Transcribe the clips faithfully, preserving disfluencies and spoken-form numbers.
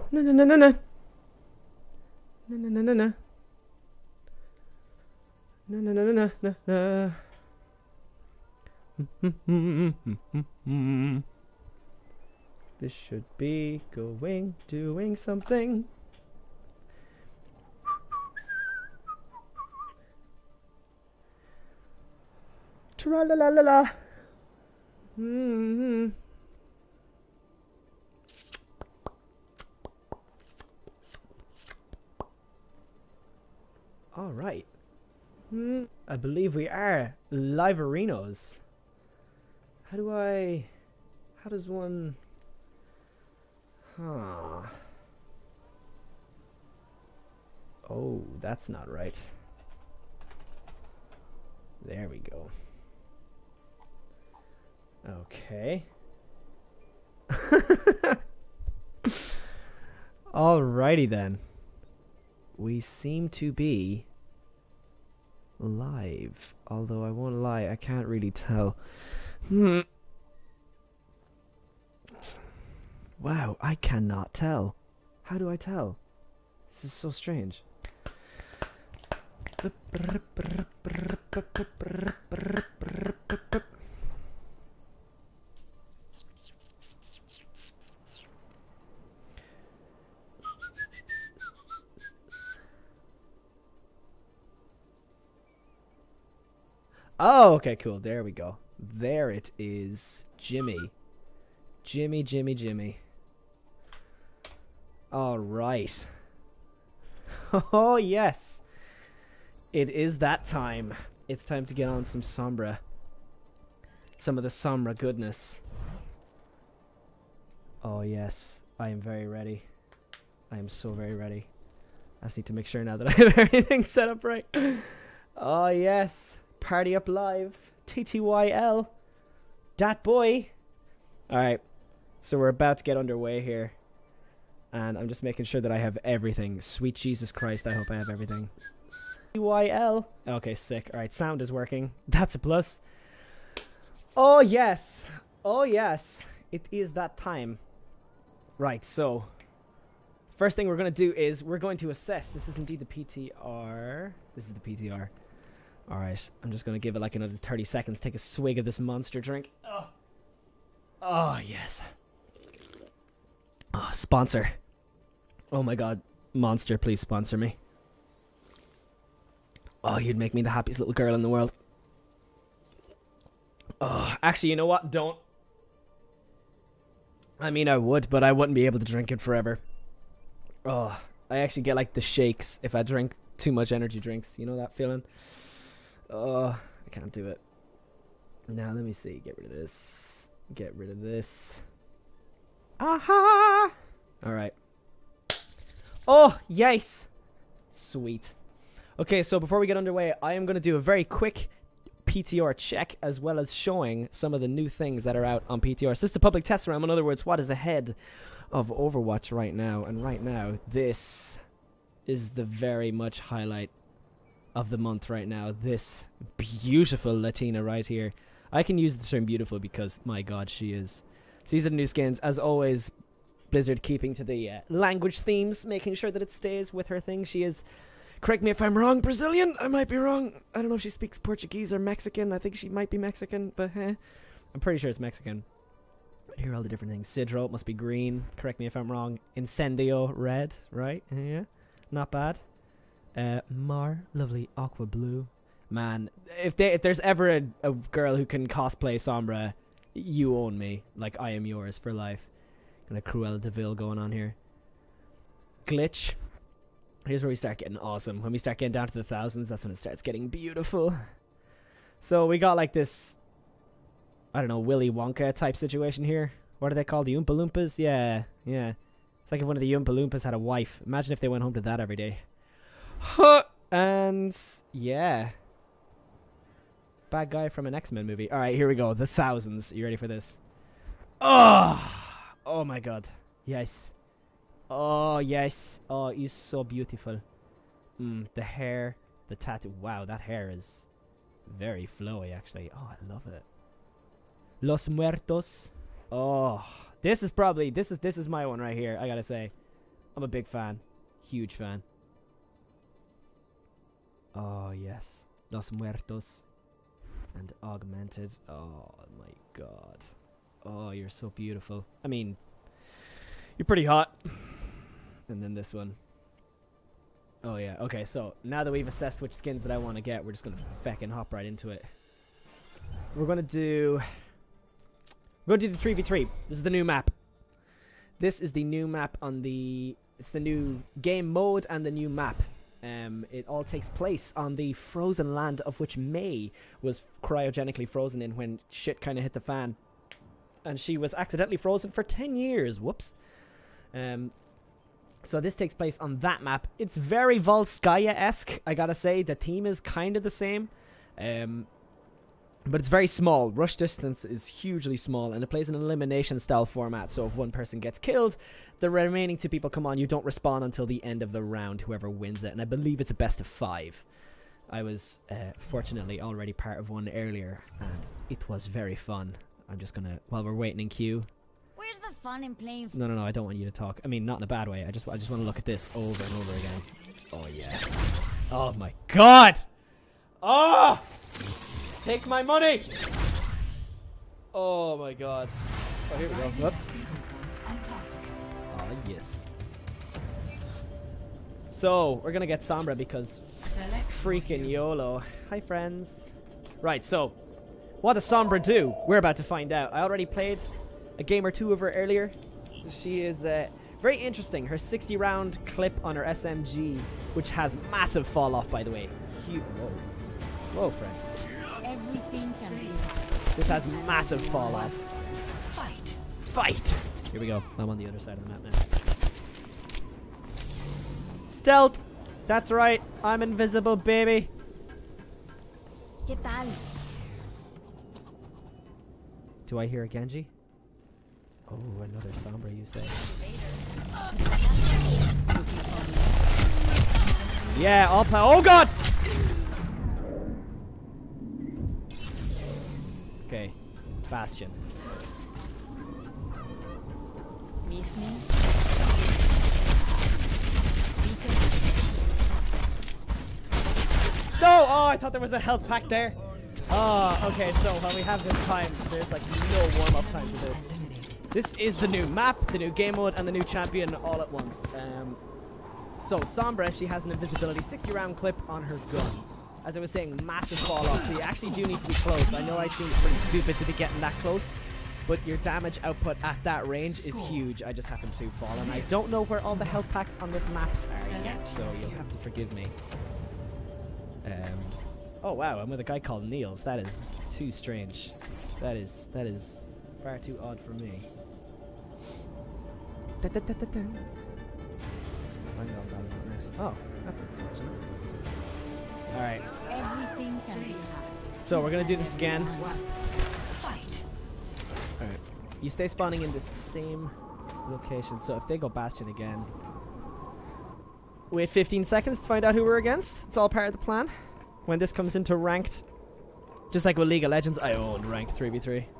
No, no, no, no, no. No, no, no, no, no. No, no, no, no, no, no. This should be going, doing something. Tra-la-la-la-la. Mm-hmm. All right. Hmm. I believe we are live arenos. How do I... How does one... Huh. Oh, that's not right. There we go. Okay. Alrighty then. We seem to be live. Although I won't lie, I can't really tell. Hmm. Wow, I cannot tell. How do I tell? This is so strange. Oh, okay, cool. There we go. There it is. Jimmy. Jimmy, Jimmy, Jimmy. All right. Oh, yes. It is that time. It's time to get on some Sombra. Some of the Sombra goodness. Oh, yes. I am very ready. I am so very ready. I just need to make sure now that I have everything set up right. Oh, yes. Party up live. T T Y L. Dat boy. Alright. So we're about to get underway here. And I'm just making sure that I have everything. Sweet Jesus Christ, I hope I have everything. T Y L. Okay, sick. Alright, sound is working. That's a plus. Oh, yes. Oh, yes. It is that time. Right, so. First thing we're going to do is we're going to assess. This is indeed the P T R. This is the P T R. Alright, I'm just going to give it like another thirty seconds. Take a swig of this monster drink. Oh, oh yes. Oh, sponsor. Oh my god. Monster, please sponsor me. Oh, you'd make me the happiest little girl in the world. Oh, actually, you know what? Don't. I mean, I would, but I wouldn't be able to drink it forever. Oh, I actually get like the shakes if I drink too much energy drinks. You know that feeling? Oh, I can't do it. Now, let me see. Get rid of this. Get rid of this. Aha! Alright. Oh, yes! Sweet. Okay, so before we get underway, I am going to do a very quick P T R check, as well as showing some of the new things that are out on P T R. So this is the public test realm. In other words, what is ahead of Overwatch right now. And right now, this is the very much highlight of the month right now. This beautiful Latina right here. I can use the term beautiful because, my god, she is. So these are the new skins. As always, Blizzard keeping to the uh, language themes, making sure that it stays with her thing. She is, correct me if I'm wrong, Brazilian? I might be wrong. I don't know if she speaks Portuguese or Mexican. I think she might be Mexican, but eh. I'm pretty sure it's Mexican. But here are all the different things. Sidro must be green. Correct me if I'm wrong. Incendio, red, right? Yeah, not bad. Uh, Mar, lovely aqua blue. Man, if they if there's ever a, a girl who can cosplay Sombra, you own me. Like, I am yours for life. Kind of Cruella de Vil going on here. Glitch. Here's where we start getting awesome. When we start getting down to the thousands, that's when it starts getting beautiful. So we got like this, I don't know, Willy Wonka type situation here. What are they called? The Oompa Loompas? Yeah, yeah. It's like if one of the Oompa Loompas had a wife. Imagine if they went home to that every day. Huh. And yeah. Bad guy from an X-Men movie. Alright, here we go. The thousands. You ready for this? Oh! Oh my god. Yes. Oh, yes. Oh, he's so beautiful. Mm, the hair, the tattoo. Wow, that hair is very flowy, actually. Oh, I love it. Los Muertos. Oh, this is probably, this is, this is my one right here, I gotta say. I'm a big fan. Huge fan. Oh, yes. Los Muertos. And Augmented. Oh, my God. Oh, you're so beautiful. I mean, you're pretty hot. And then this one. Oh, yeah. Okay, so now that we've assessed which skins that I want to get, we're just going to feckin' hop right into it. We're going to do... We're going to do the three v three. This is the new map. This is the new map on the... It's the new game mode and the new map. Um, it all takes place on the frozen land of which May was cryogenically frozen in when shit kind of hit the fan. And she was accidentally frozen for ten years. Whoops. Um... So this takes place on that map. It's very Volskaya-esque, I gotta say. The theme is kind of the same. Um, but it's very small. Rush distance is hugely small, and it plays an elimination-style format. So if one person gets killed, the remaining two people come on. You don't respawn until the end of the round, whoever wins it. And I believe it's a best of five. I was, uh, fortunately, already part of one earlier, and it was very fun. I'm just gonna, while we're waiting in queue... Where's the fun in playing? No, no, no, I don't want you to talk. I mean, not in a bad way. I just, I just want to look at this over and over again. Oh, yeah. Oh, my God. Oh! Take my money! Oh, my God. Oh, here we go. Whoops. Oh, yes. So, we're going to get Sombra because freaking YOLO. Hi, friends. Right, so, what does Sombra do? We're about to find out. I already played... a game or two of her earlier. She is uh, very interesting. Her sixty round clip on her S M G, which has massive fall off, by the way. Huge. Whoa, whoa, friends. Everything can be. This has massive fall off. Fight. Fight. Here we go. I'm on the other side of the map now. Stealth. That's right. I'm invisible, baby. ¿Qué tal? Do I hear a Genji? Oh, another Sombra, you say? Yeah, all power. Oh, God! Okay, Bastion. Miss me? No! Oh, I thought there was a health pack there. Oh, okay, so when we have this time, there's like no warm-up time for this. This is the new map, the new game mode, and the new champion all at once. Um, so, Sombra, she has an invisibility sixty round clip on her gun. As I was saying, massive fall off, so you actually do need to be close. I know I seem pretty stupid to be getting that close, but your damage output at that range is huge. I just happen to fall, and I don't know where all the health packs on this maps are yet, so you'll have to forgive me. Um, oh wow, I'm with a guy called Niels. That is too strange. That is, that is far too odd for me. Dun, dun, dun, dun, dun. Oh, that's unfortunate. Alright. Everything can be. So we're gonna do this again. Alright. You stay spawning in the same location, so if they go Bastion again. Wait fifteen seconds to find out who we're against. It's all part of the plan. When this comes into ranked, just like with League of Legends, I own ranked three v three.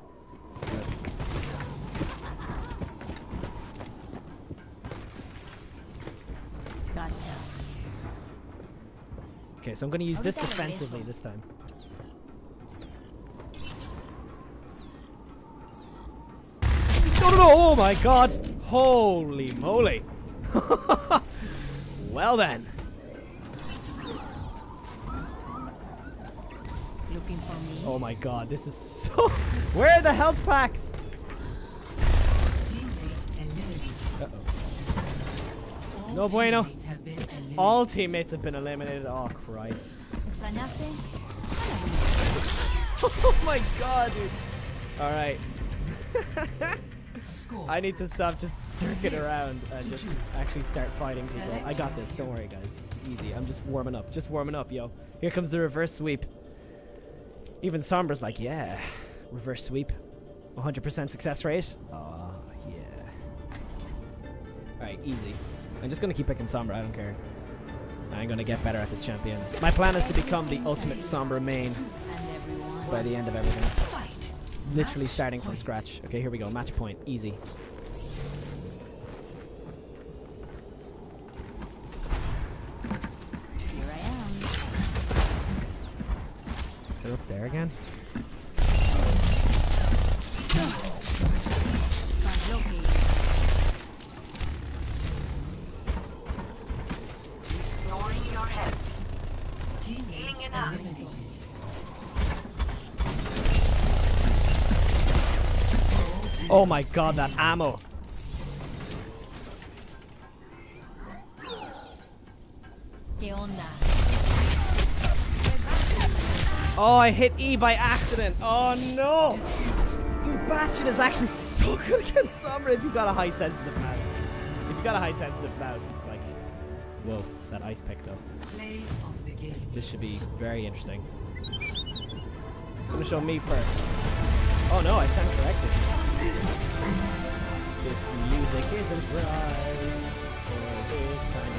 Gotcha. Okay, so I'm going to use this defensively this time. No, no, no! Oh my God! Holy moly! Well then. Looking for me? Oh my God, this is so... Where are the health packs? Uh-oh. No bueno. All teammates have been eliminated. Oh, Christ. Oh my God, dude. Alright. I need to stop just jerking around and just actually start fighting people. I got this. Don't worry, guys. This is easy. I'm just warming up. Just warming up, yo. Here comes the reverse sweep. Even Sombra's like, yeah. Reverse sweep. one hundred percent success rate. Oh, yeah. Alright, easy. I'm just going to keep picking Sombra. I don't care. I'm going to get better at this champion. My plan is to become the ultimate Sombra main by the end of everything. Literally starting from scratch. Okay, here we go. Match point. Easy. there again. Oh my god, that ammo. Oh, I hit E by accident. Oh no. Dude, Bastion is actually so good against Sombra if you've got a high sensitive mouse. If you've got a high sensitive mouse, it's like, whoa, that ice pick though. Play of the game. This should be very interesting. It's gonna show me first. Oh no, I stand corrected. This music isn't right for this kind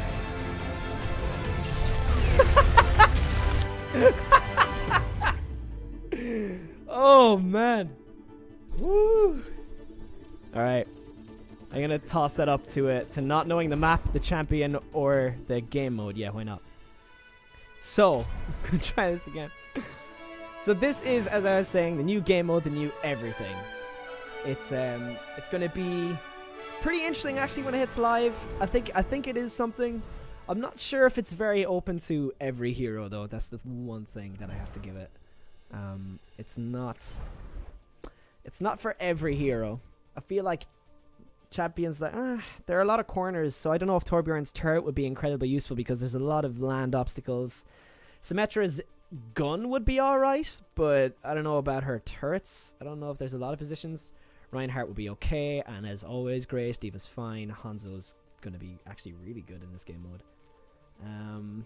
of oh man. Woo. Alright. I'm gonna toss that up to it to not knowing the map, the champion, or the game mode. Yeah, why not? So, I'm gonna try this again. So this is, as I was saying, the new game mode, the new everything. It's um, it's gonna be pretty interesting actually when it hits live. I think I think it is something. I'm not sure if it's very open to every hero though. That's the one thing that I have to give it. Um, it's not. It's not for every hero. I feel like champions that ah, there are a lot of corners, so I don't know if Torbjorn's turret would be incredibly useful because there's a lot of land obstacles. Symmetra's gun would be alright, but I don't know about her turrets. I don't know if there's a lot of positions. Reinhardt would be okay, and as always, Grace, Diva's fine. Hanzo's gonna be actually really good in this game mode. Um,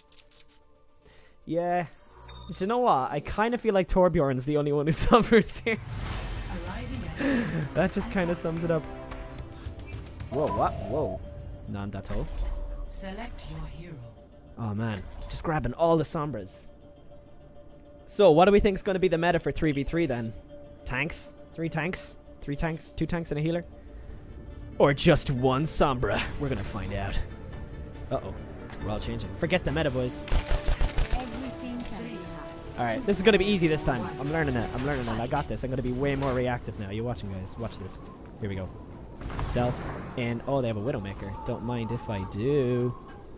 yeah. Do you know what? I kind of feel like Torbjorn's the only one who suffers here. That just kind of sums it up. Whoa, what? Whoa. now.The. Select your hero. Oh man, just grabbing all the Sombras. So, what do we think is going to be the meta for three v three then? Tanks? Three tanks? Three tanks? Two tanks and a healer? Or just one Sombra? We're going to find out. Uh-oh. We're all changing. Forget the meta, boys. Alright, this is going to be easy this time. I'm learning it. I'm learning it. I got this. I'm going to be way more reactive now. You watching, guys? Watch this. Here we go. Stealth. And, oh, they have a Widowmaker. Don't mind if I do.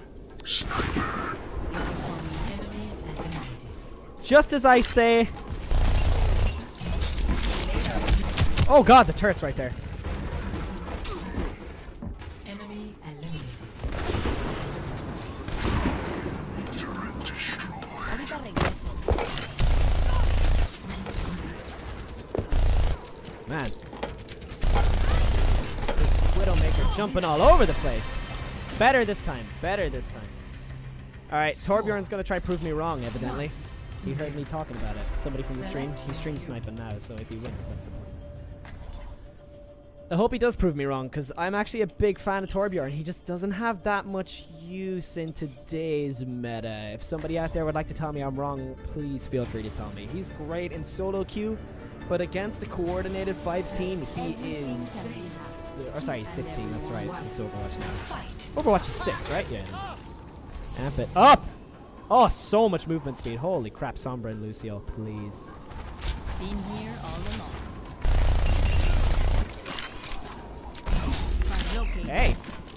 Just as I say. Oh god, the turret's right there. Enemy eliminated. Man. This Widowmaker jumping all over the place. Better this time. Better this time. Alright, Torbjorn's gonna try to prove me wrong, evidently. He heard me talking about it. Somebody from the stream. He's stream sniping now, so if he wins, that's the point. I hope he does prove me wrong, because I'm actually a big fan of Torbjorn. He just doesn't have that much use in today's meta. If somebody out there would like to tell me I'm wrong, please feel free to tell me. He's great in solo queue, but against a coordinated fives team, he is... Or sorry, he's sixteen, that's right. It's Overwatch now. Overwatch is six, right? Yeah, it is. Amp it up! Oh, so much movement speed. Holy crap, Sombra and Lucio, please. Been here all along. Hey!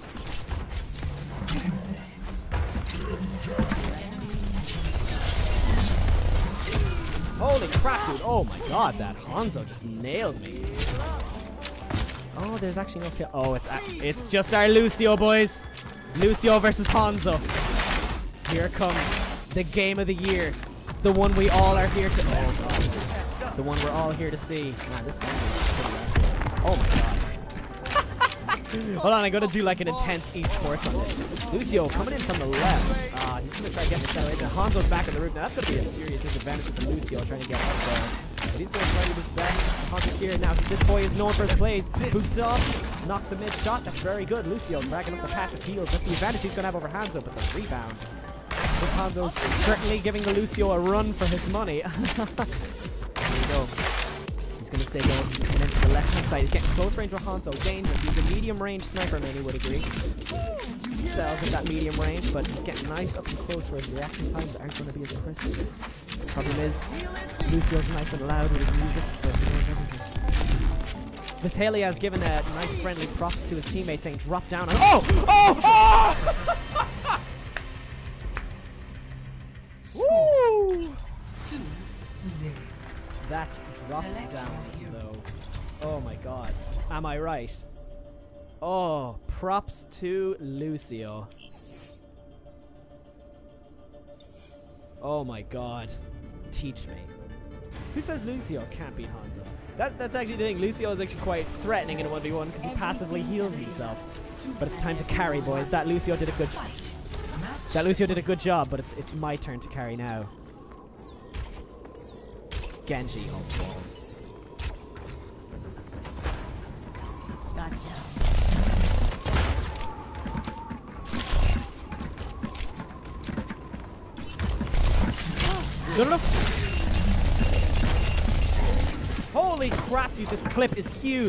Holy crap, dude. Oh my god, that Hanzo just nailed me. Oh, there's actually no kill. Oh, it's it's just our Lucio, boys. Lucio versus Hanzo. Here comes the game of the year. The one we all are here to... Oh, god. The one we're all here to see. Man, this game is pretty awesome. Oh, my god. Hold on, I gotta do like an intense esports on this. Lucio coming in from the left. Uh, he's gonna try to get the acceleration. Hanzo's back on the roof. Now, that's gonna be a serious disadvantage for Lucio trying to get up there. But he's gonna try to do his best. Hanzo's here. Now, this boy is known for his plays. Booped up. Knocks the mid shot. That's very good. Lucio dragging up the passive heals. That's the advantage he's gonna have over Hanzo, but the rebound. This Hanzo's certainly giving the Lucio a run for his money. There we go. He's going to stay going. He's coming in from the left-hand side. He's getting close range with Hanzo. Dangerous. He's a medium-range sniper, many would agree. He sells at that medium range, but he's getting nice up and close where his reaction times aren't going to be as impressive. Problem is, Lucio's nice and loud with his music, so he knows everything. Visalia has given a nice friendly props to his teammates saying drop down and oh! Oh! Oh! Woo! Two to zero. That drop Select down your hero. though. Oh my god. Am I right? Oh, props to Lucio. Oh my god. Teach me. Who says Lucio can't beat Hanzo? That, that's actually the thing. Lucio is actually quite threatening in a one v one because he passively heals himself. But it's time to carry, boys. That Lucio did a good job. That Lucio did a good job, but it's it's my turn to carry now. Genji on balls. Gotcha. No, no, no. Holy crap, dude, this clip is huge.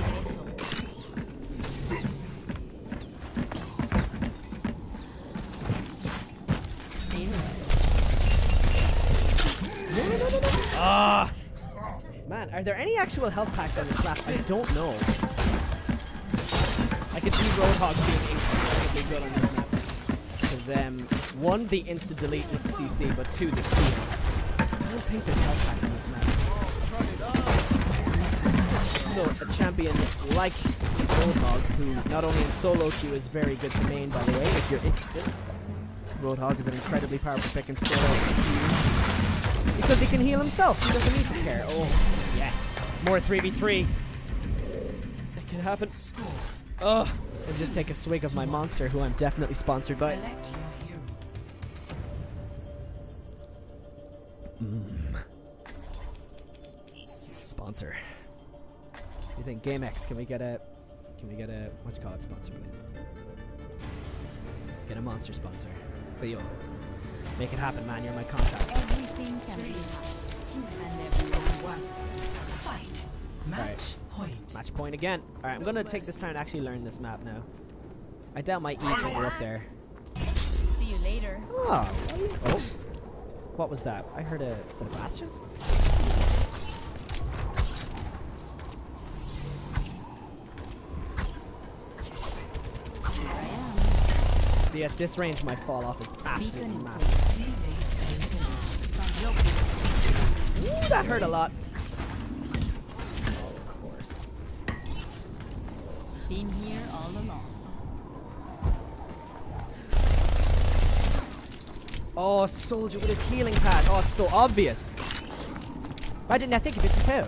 Ah! Man, are there any actual health packs on this map? I don't know. I could see Roadhog being incredibly good on this map. Because, um, one, the instant delete with the C C, but two, the Q. I don't think there's health packs on this map. So, a champion like Roadhog, who not only in solo queue is very good to main, by the way, if you're interested. Roadhog is an incredibly powerful pick in solo queue. Because he can heal himself. He doesn't need to care. Oh, yes. More three v three. It can happen. Ugh. I'll just take a swig of my monster, who I'm definitely sponsored by. Select your hero. Mm. Sponsor. You think GameX? Can we get a? Can we get a? What you call it? Sponsor, please. Get a monster sponsor. Theo. Make it happen, man. You're my contact. Everything can be happen. And everyone. One. Fight. Match point. Match point again. Alright, I'm gonna take this time to actually learn this map now. I doubt my E can go up there. See you later. Oh. Oh. What was that? I heard a. Is that a bastion? See, at this range, my fall off is absolutely massive. Ooh, that hurt a lot. Oh, of course. Been here all along. Oh, soldier with his healing pad. Oh, it's so obvious. Why didn't I think of it before?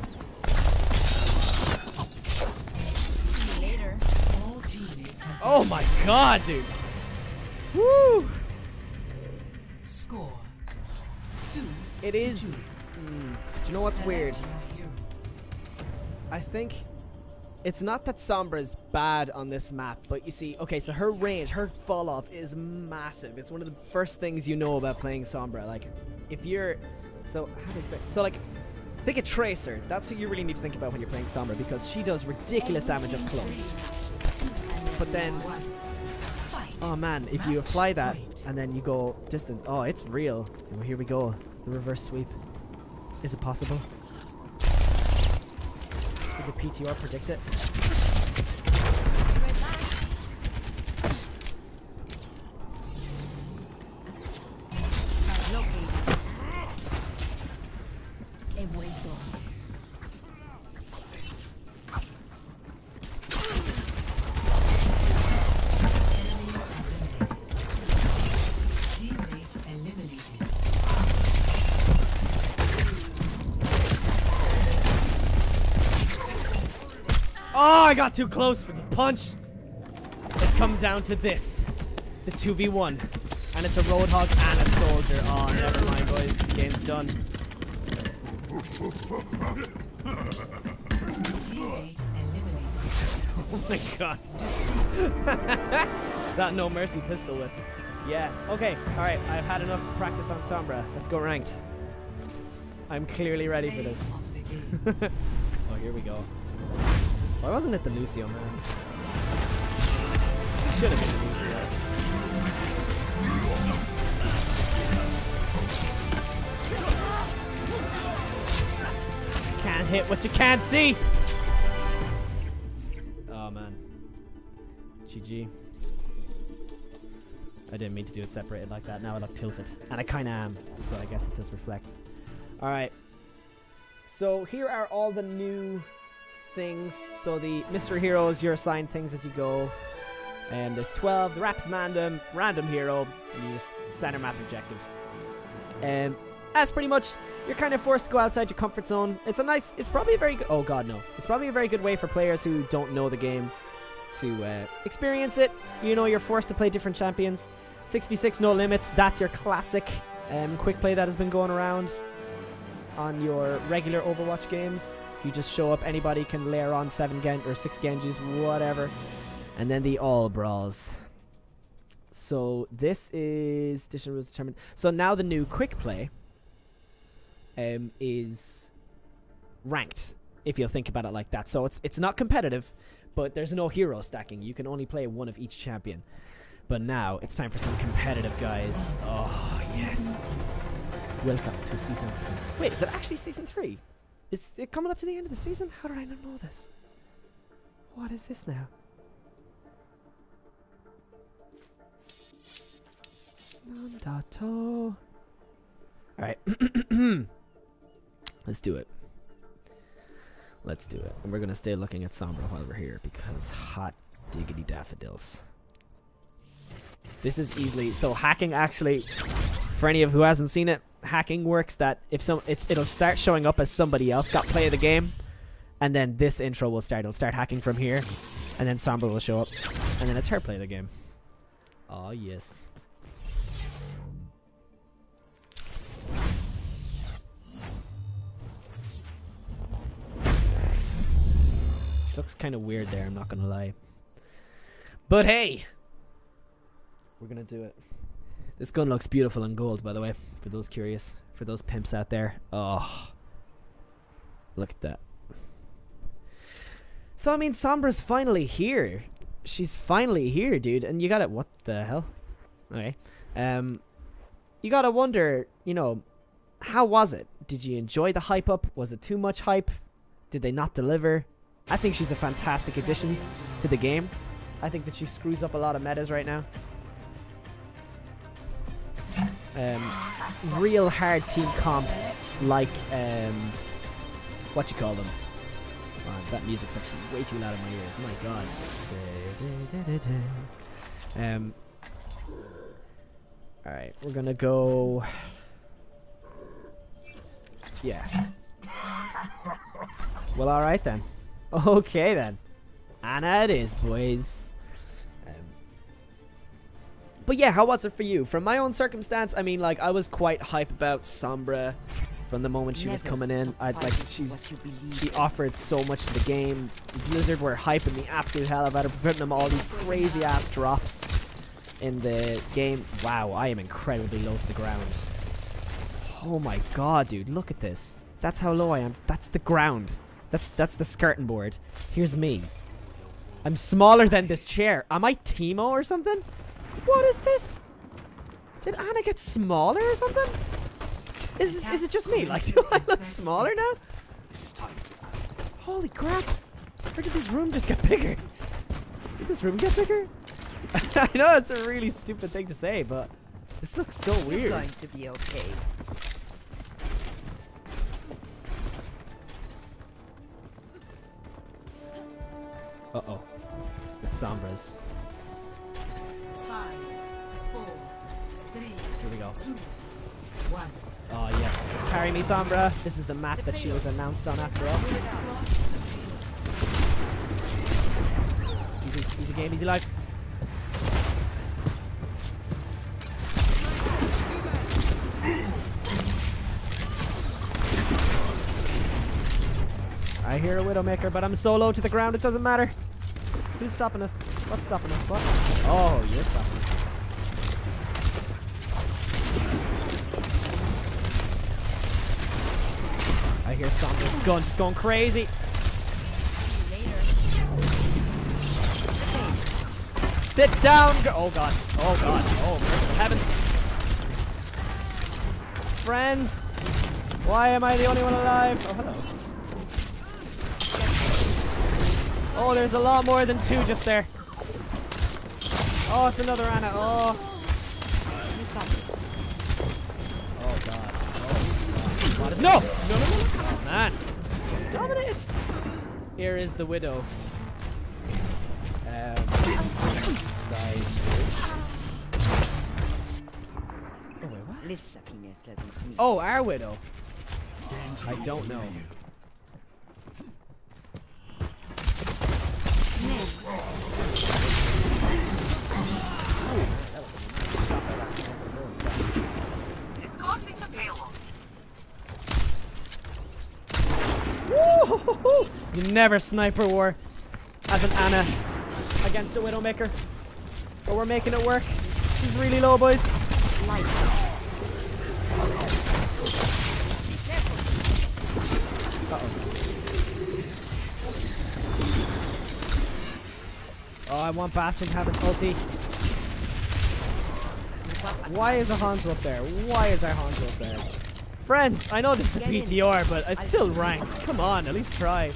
See you later. All teammates have Oh my god, dude. Woo! score. Two. It is. Mm, do you know what's Select weird? your hero. I think it's not that Sombra is bad on this map, but you see, okay, so her range, her fall off is massive. It's one of the first things you know about playing Sombra. Like, if you're, so how do you expect? So like, think of Tracer. That's what you really need to think about when you're playing Sombra, because she does ridiculous damage up close. But then, One. Fight. oh man, if you apply that and then you go distance, oh, it's real. Well, here we go. The reverse sweep. Is it possible? Did the P T R predict it? He vuelto. Teammate eliminated. Oh, I got too close for the punch. It's come down to this. The two v one. And it's a Roadhog and a soldier. Oh, never mind, boys. The game's done. Teammate eliminated. Oh my god. That no mercy pistol whip. Yeah. Okay. Alright. I've had enough practice on Sombra. Let's go ranked. I'm clearly ready for this. Play of the game. Oh, here we go. Why wasn't it the Lucio, man? It should have been the Lucio. can't hit what you can't see. Oh man. G G. I didn't mean to do it separated like that. Now I look tilted. And I kind of am. So I guess it does reflect. Alright. So here are all the new things. So the mystery heroes, you're assigned things as you go. And there's twelve. The rap's random. Random hero. And you just standard map objective. And that's pretty much, you're kind of forced to go outside your comfort zone. It's a nice, it's probably a very good, oh god no. It's probably a very good way for players who don't know the game to uh, experience it. You know, you're forced to play different champions. six v six no limits, that's your classic um, quick play that has been going around on your regular Overwatch games. You just show up, anybody can layer on seven Gen or six Genjis, whatever. And then the all brawls. So this is additional rules determined. So now the new quick play um, is ranked, if you'll think about it like that. So it's it's not competitive, but there's no hero stacking. You can only play one of each champion. But now it's time for some competitive, guys. Oh yes! Welcome to season three. Wait, is it actually season three? Is it coming up to the end of the season? How did I not know this? What is this now? now.The. Alright. Let's do it. Let's do it. And we're gonna stay looking at Sombra while we're here because hot diggity daffodils. This is easily so hacking actually, for any of who hasn't seen it, hacking works that if some it's it'll start showing up as somebody else got play of the game, and then this intro will start. It'll start hacking from here, and then Sombra will show up, and then it's her play of the game. Oh yes. She looks kind of weird there, I'm not gonna lie. But hey, we're gonna do it. This gun looks beautiful in gold, by the way, for those curious, for those pimps out there. Oh, look at that. So I mean, Sombra's finally here. She's finally here, dude. And you gotta, what the hell? Okay. Um, you gotta wonder, you know, how was it? Did you enjoy the hype up? Was it too much hype? Did they not deliver? I think she's a fantastic addition to the game. I think that she screws up a lot of metas right now. Um, real hard team comps like, um, what you call them? Oh, that music's actually way too loud in my ears. My god. Um. All right, we're gonna go. Yeah. Well, all right then. Okay then. Anna it is, boys. Um, but yeah, how was it for you? From my own circumstance, I mean, like, I was quite hype about Sombra from the moment she was coming in. I like she's she offered so much to the game. Blizzard were hyping the absolute hell about her, putting them all these crazy ass drops in the game. Wow, I am incredibly low to the ground. Oh my god, dude, look at this. That's how low I am. That's the ground. That's that's the skirting board. Here's me. I'm smaller than this chair. Am I Teemo or something? What is this? Did Anna get smaller or something? Is, is it just me? Like, do I look smaller now? Holy crap. Or did this room just get bigger? Did this room get bigger? I know it's a really stupid thing to say, but this looks so weird. You're going to be okay. Uh-oh. The Sombras. Five, four, three, Here we go. two, one. Oh, yes. Carry me, Sombra. This is the map that she was announced on after all. Easy, easy game, easy life. I hear a Widowmaker, but I'm so low to the ground, it doesn't matter. Who's stopping us? What's stopping us? What? Oh, you're stopping us. I hear Sombra's gun just going crazy. Sit down. Go oh god. Oh god. Oh heavens. Friends. Why am I the only one alive? Oh hello. Oh, there's a lot more than two just there. Oh, it's another Anna. Oh. Oh, God. Oh, God. No! No, no, no. Oh, man. Dominate. Here is the Widow. Um, side oh, wait, what? Oh, our Widow. I don't know. Woo! You never sniper war as an Anna against a Widowmaker. But we're making it work. She's really low, boys. Uh-oh. Oh, I want Bastion to have his ulti. Why is a Hanzo up there? Why is our Hanzo up there? Friends, I know this is the P T R, but it's still ranked. Come on, at least try.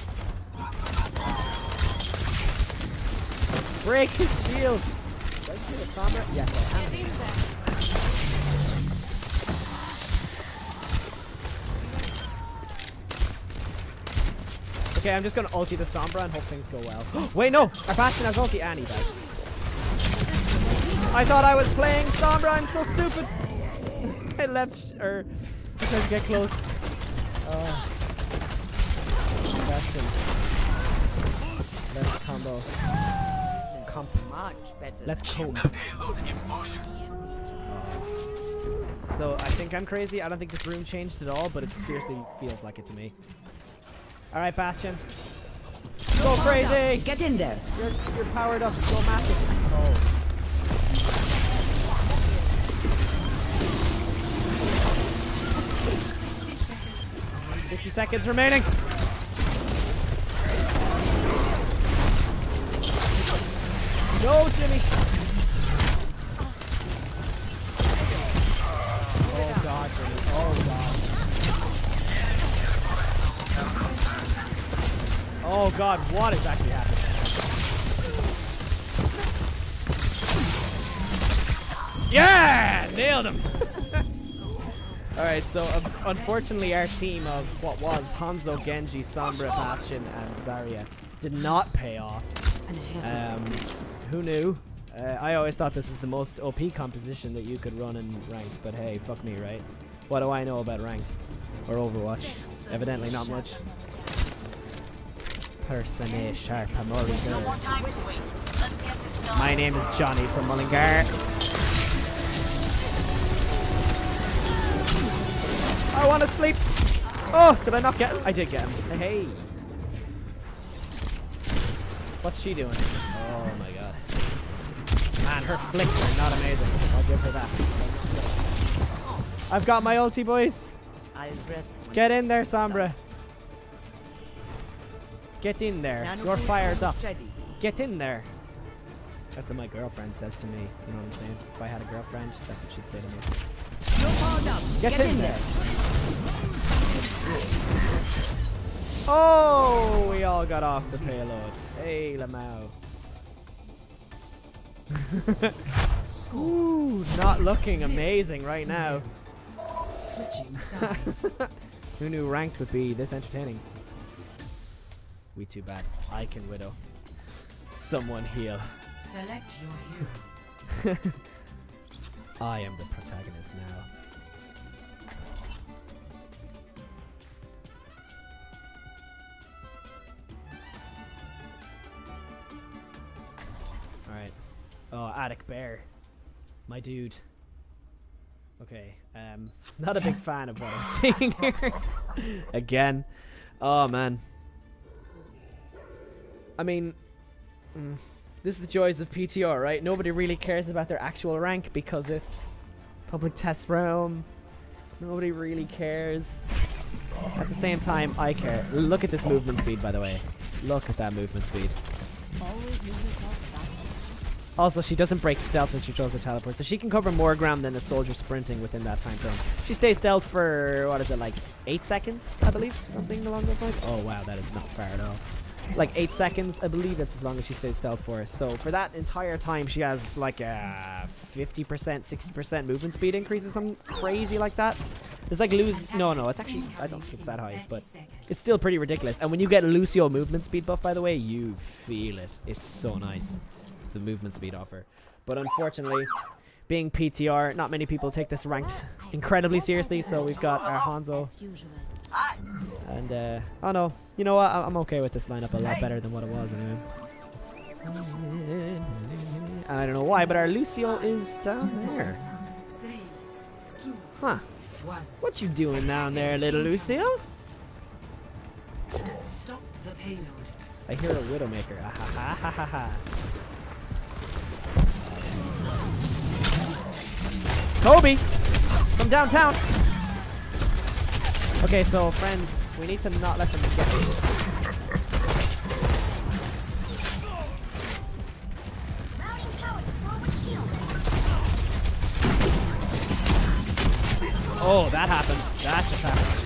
Break his shield. Did I see the Sombra? Yes, I am. Okay, I'm just gonna ulti the Sombra and hope things go well. Wait, no! Our Bastion has ulti and he died. I thought I was playing Sombra, I'm so stupid! I left, or I tried to get close. Oh. Bastion. Let's combo. Comp. Let's comb. So, I think I'm crazy. I don't think this room changed at all, but it seriously feels like it to me. Alright, Bastion. Go crazy! Get in there! You're, you're powered up. Go massive. Oh. sixty seconds remaining. No, Jimmy. Oh, God, Jimmy. Oh, God. Oh God, what is actually happening? Yeah! Nailed him! Alright, so uh, unfortunately our team of what was Hanzo, Genji, Sombra, Bastion, and Zarya did not pay off. Um, who knew? Uh, I always thought this was the most O P composition that you could run in ranked, but hey, fuck me, right? What do I know about ranked? Or Overwatch? Evidently not much. Persone sharp Mullinger. My name is Johnny from Mullinger. I want to sleep. Oh, did I not get him? I did get him. Hey. What's she doing? Oh my God. Man, her flicks are not amazing. I'll give her that. I've got my ulti, boys. Get in there, Sombra. Get in there. You're fired up. Get in there. That's what my girlfriend says to me. You know what I'm saying? If I had a girlfriend, that's what she'd say to me. Get, Get in, in there. Oh, we all got off the payload. Hey, Lamau. Ooh, not looking amazing right now. Switching sides. Who knew ranked would be this entertaining? We too bad. I can Widow. Someone heal. Select your hero. I am the protagonist now. Alright. Oh, Attic Bear. My dude. Okay. Um, not a big fan of what I'm seeing here. Again. Oh, man. I mean, mm, this is the joys of P T R, right? Nobody really cares about their actual rank because it's public test realm. Nobody really cares. At the same time, I care. Look at this movement speed, by the way. Look at that movement speed. Also, she doesn't break stealth when she throws her teleport, so she can cover more ground than a soldier sprinting within that time frame. She stays stealth for, what is it, like eight seconds, I believe? Something along those lines? Oh, wow, that is not fair at all. like eight seconds. I believe that's as long as she stays stealth for. So for that entire time, she has like a fifty percent, sixty percent movement speed increase or something crazy like that. It's like lose. No, no, it's actually, I don't think it's that high, but it's still pretty ridiculous. And when you get Lucio movement speed buff, by the way, you feel it. It's so nice, the movement speed offer. But unfortunately, being P T R, not many people take this ranked incredibly seriously. So we've got our Hanzo. And, uh, oh no, you know what? I'm okay with this lineup a lot better than what it was anyway. And I don't know why, but our Lucio is down there. Huh. What you doing down there, little Lucio? Stop the payload. I hear a Widowmaker. Ah, ha, ha, ha, ha, ha. Kobe! From downtown! Okay, so friends, we need to not let them get me. Oh, that happened. That just happened.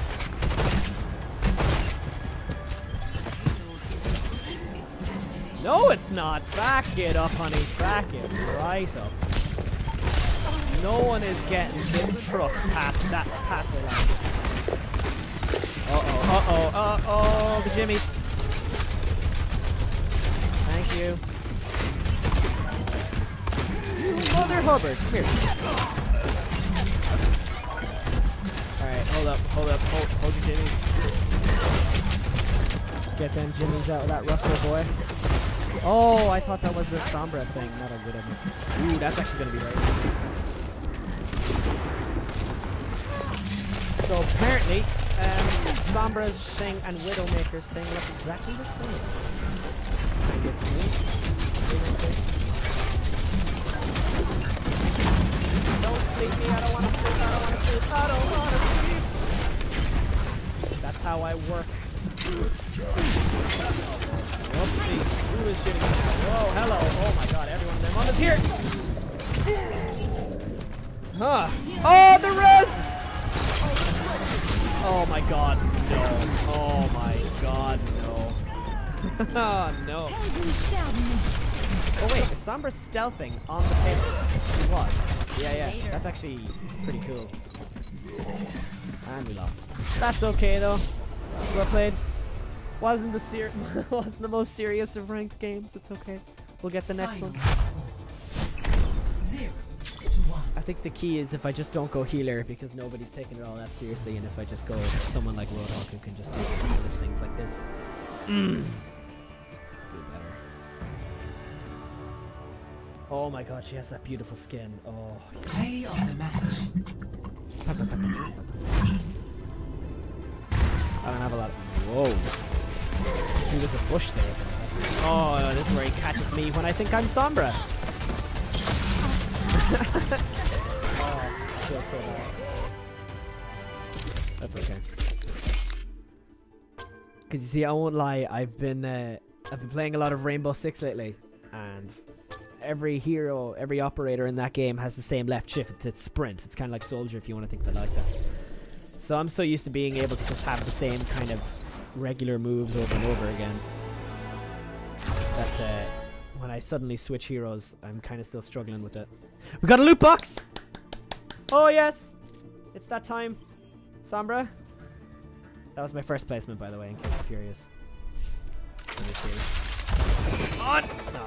No, it's not. Back it up, honey. Back it right up. No one is getting this truck past that pathway line. Uh-oh, uh-oh, uh-oh, the jimmies. Thank you. Mother Hubbard, come here. Alright, hold up, hold up, hold, hold your jimmies. Get them jimmies out of that Russell boy. Oh, I thought that was a Sombra thing, not a Widowmaker. Ooh, that's actually gonna be right. So apparently, um, Sombra's thing and Widowmaker's thing look exactly the same. Get to me. Don't sleep me, I don't wanna sleep, I don't wanna sleep, I don't wanna sleep. That's how I work. Whoopsie. Who is shooting me now? Whoa, hello. Oh my god, everyone in their mom is here. Huh. Oh, the res! Oh my god, no. Oh my god, no. Oh no. Oh wait, is Sombra stealthing on the paper? She was. Yeah, yeah. That's actually pretty cool. And we lost. That's okay though. Well played. Wasn't the ser wasn't the most serious of ranked games. It's okay. We'll get the next one. Zero to one. I think the key is if I just don't go healer because nobody's taking it all that seriously, and if I just go someone like Roadhog who can just take ridiculous things like this. Mm. Feel better. Oh my god, she has that beautiful skin. Oh. Play on the match. I don't have a lot of. Whoa. He was a bush there. Oh, this is where he catches me when I think I'm Sombra. Oh, I feel so bad. That's okay. Cause you see, I won't lie. I've been uh, I've been playing a lot of Rainbow Six lately, and every hero, every operator in that game has the same left shift. It's sprint. It's kind of like Soldier if you want to think of it like that. So I'm so used to being able to just have the same kind of regular moves over and over again that uh, when I suddenly switch heroes, I'm kind of still struggling with it. We got a loot box! Oh yes! It's that time. Sombra? That was my first placement, by the way, in case you're curious. Let me see. On! No,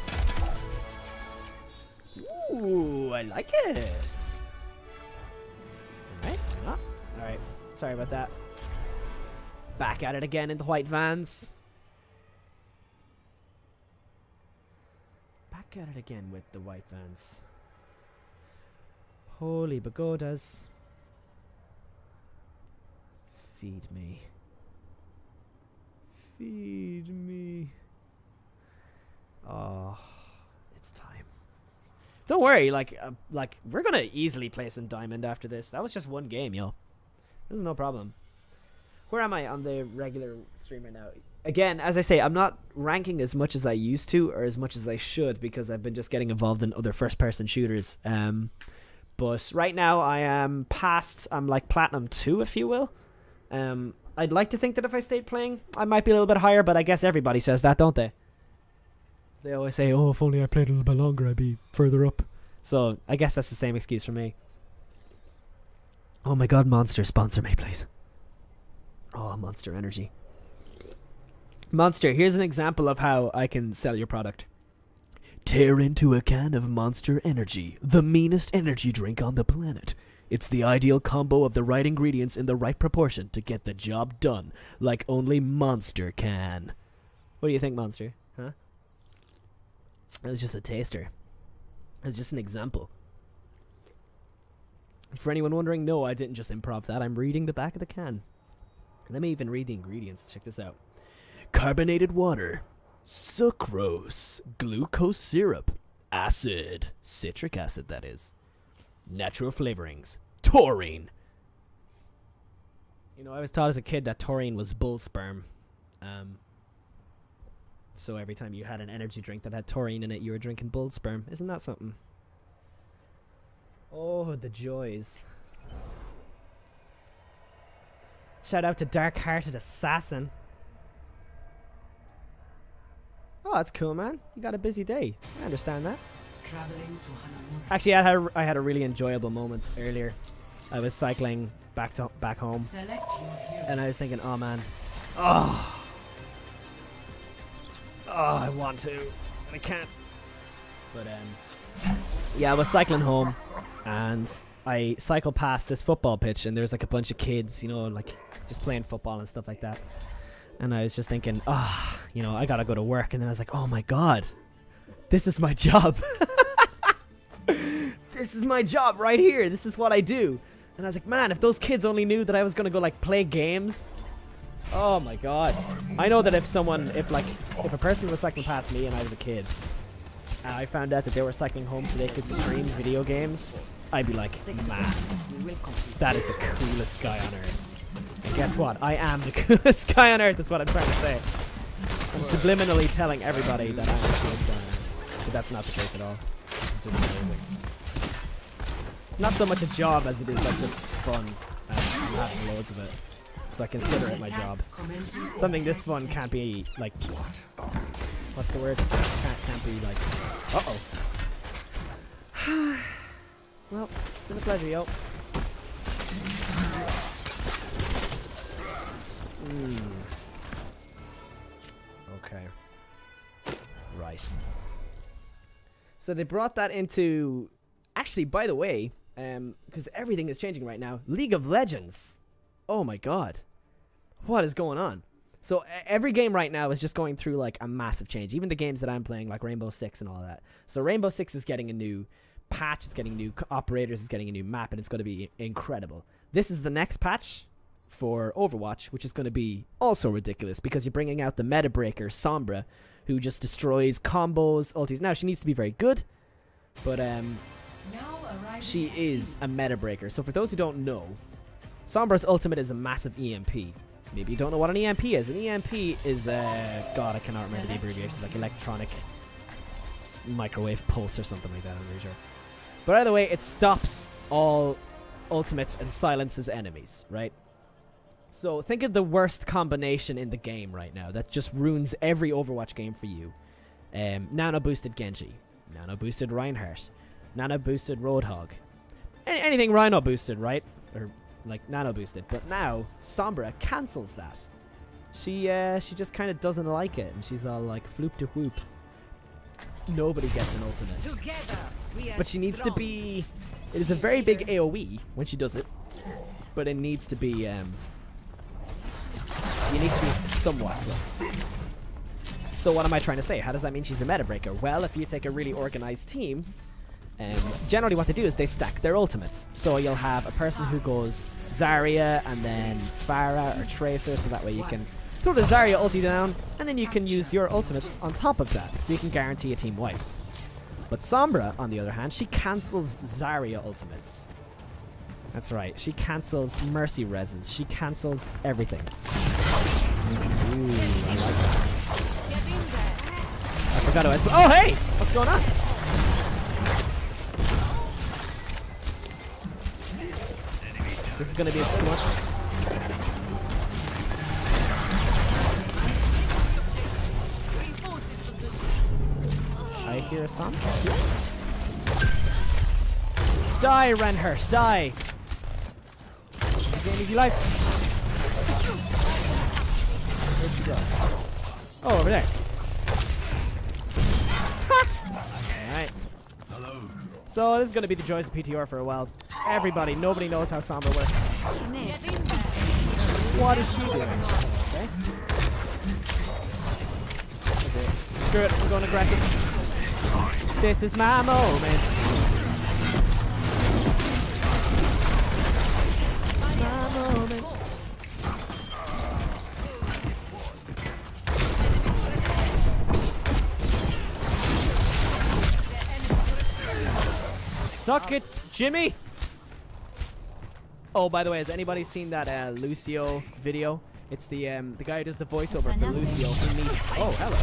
ooh, I like it! Alright, ah, alright. Sorry about that. Back at it again in the white vans. Back at it again with the white vans. Holy pagodas. Feed me. Feed me. Oh, it's time. Don't worry, like, uh, like we're gonna easily place in Diamond after this. That was just one game, yo. This is no problem. Where am I on the regular stream right now? Again, as I say, I'm not ranking as much as I used to or as much as I should because I've been just getting involved in other first-person shooters. Um, but right now I am past, I'm like Platinum two, if you will. Um, I'd like to think that if I stayed playing, I might be a little bit higher, but I guess everybody says that, don't they? They always say, oh, if only I played a little bit longer, I'd be further up. So, I guess that's the same excuse for me. Oh my god, Monster, sponsor me, please. Oh, Monster Energy. Monster, here's an example of how I can sell your product. Tear into a can of Monster Energy, the meanest energy drink on the planet. It's the ideal combo of the right ingredients in the right proportion to get the job done, like only Monster can. What do you think, Monster? Huh? It was just a taster. It was just an example. For anyone wondering, no, I didn't just improv that. I'm reading the back of the can. Let me even read the ingredients. Check this out. Carbonated water, sucrose, glucose syrup, acid, citric acid that is, natural flavorings, taurine. You know, I was taught as a kid that taurine was bull sperm. Um, so every time you had an energy drink that had taurine in it, you were drinking bull sperm. Isn't that something? Oh, the joys. Shout out to Dark-Hearted Assassin. Oh, that's cool, man. You got a busy day. I understand that. Traveling to Hanamura. Actually, I had a, I had a really enjoyable moment earlier. I was cycling back to back home, Select your hero. and I was thinking, oh man, oh, oh, I want to, and I can't. But um, yeah, I was cycling home, and I cycled past this football pitch, and there's like a bunch of kids, you know, like just playing football and stuff like that. And I was just thinking, ah, oh, you know, I gotta go to work. And then I was like, oh my god, this is my job. This is my job right here. This is what I do. And I was like, man, if those kids only knew that I was gonna go like play games. Oh my god. I know that if someone, if like, if a person was cycling past me and I was a kid, and I found out that they were cycling home so they could stream video games, I'd be like, man, that is the coolest guy on earth. And guess what? I am the coolest guy on earth, is what I'm trying to say. I'm subliminally telling everybody that I'm the coolest guy on earth. But that's not the case at all. This is just amazing. It's not so much a job as it is like just fun. And I'm having loads of it. So I consider it my job. Something this fun can't be like... What's the word? Can't, can't be like... Uh-oh. Well, it's been a pleasure, yo. Mm. Okay. Right. So they brought that into... Actually, by the way, um, because everything is changing right now, League of Legends. Oh my god. What is going on? So every game right now is just going through like a massive change. Even the games that I'm playing, like Rainbow Six and all that. So Rainbow Six is getting a new patch, it's getting new operators, it's getting a new map, and it's going to be incredible. This is the next patch for Overwatch, which is going to be also ridiculous because you're bringing out the meta breaker Sombra, who just destroys combos, ultis. Now she needs to be very good, but um, she is a meta breaker. So for those who don't know, Sombra's ultimate is a massive E M P. Maybe you don't know what an E M P is. An E M P is, uh, God, I cannot remember the abbreviation. It's like electronic s microwave pulse or something like that, I'm pretty sure. But either way, it stops all ultimates and silences enemies, right? So think of the worst combination in the game right now that just ruins every Overwatch game for you. Um, Nano boosted Genji, Nano boosted Reinhardt, Nano boosted Roadhog, Any anything Rhino boosted, right? Or like Nano boosted. But now Sombra cancels that. She uh, she just kind of doesn't like it, and she's all like floop to whoop. Nobody gets an ultimate. Together, we are but she needs strong. to be. It is a very big A O E when she does it, but it needs to be. Um, you need to be somewhat close. So what am I trying to say? How does that mean she's a meta breaker? Well, if you take a really organized team, um, generally what they do is they stack their ultimates. So you'll have a person who goes Zarya and then Pharah or Tracer, so that way you can throw the Zarya ulti down, and then you can use your ultimates on top of that, so you can guarantee a team wipe. But Sombra, on the other hand, she cancels Zarya ultimates. That's right, she cancels Mercy reses. She cancels everything. Ooh, I like that. I forgot who I was. Oh, hey! What's going on? This is gonna be a too much. Kira San. Die, Renhurst, die! Game easy life. Where'd she go? Oh, over there. Alright. Hello. So this is gonna be the joys of P T R for a while. Everybody, nobody knows how Sombra works. What is she doing? Okay. Okay. Screw it, I'm going aggressive. This is my moment. My moment. Suck it, Jimmy! Oh, by the way, has anybody seen that uh, Lucio video? It's the um, the guy who does the voiceover for Lucio. He meets. Oh, hello.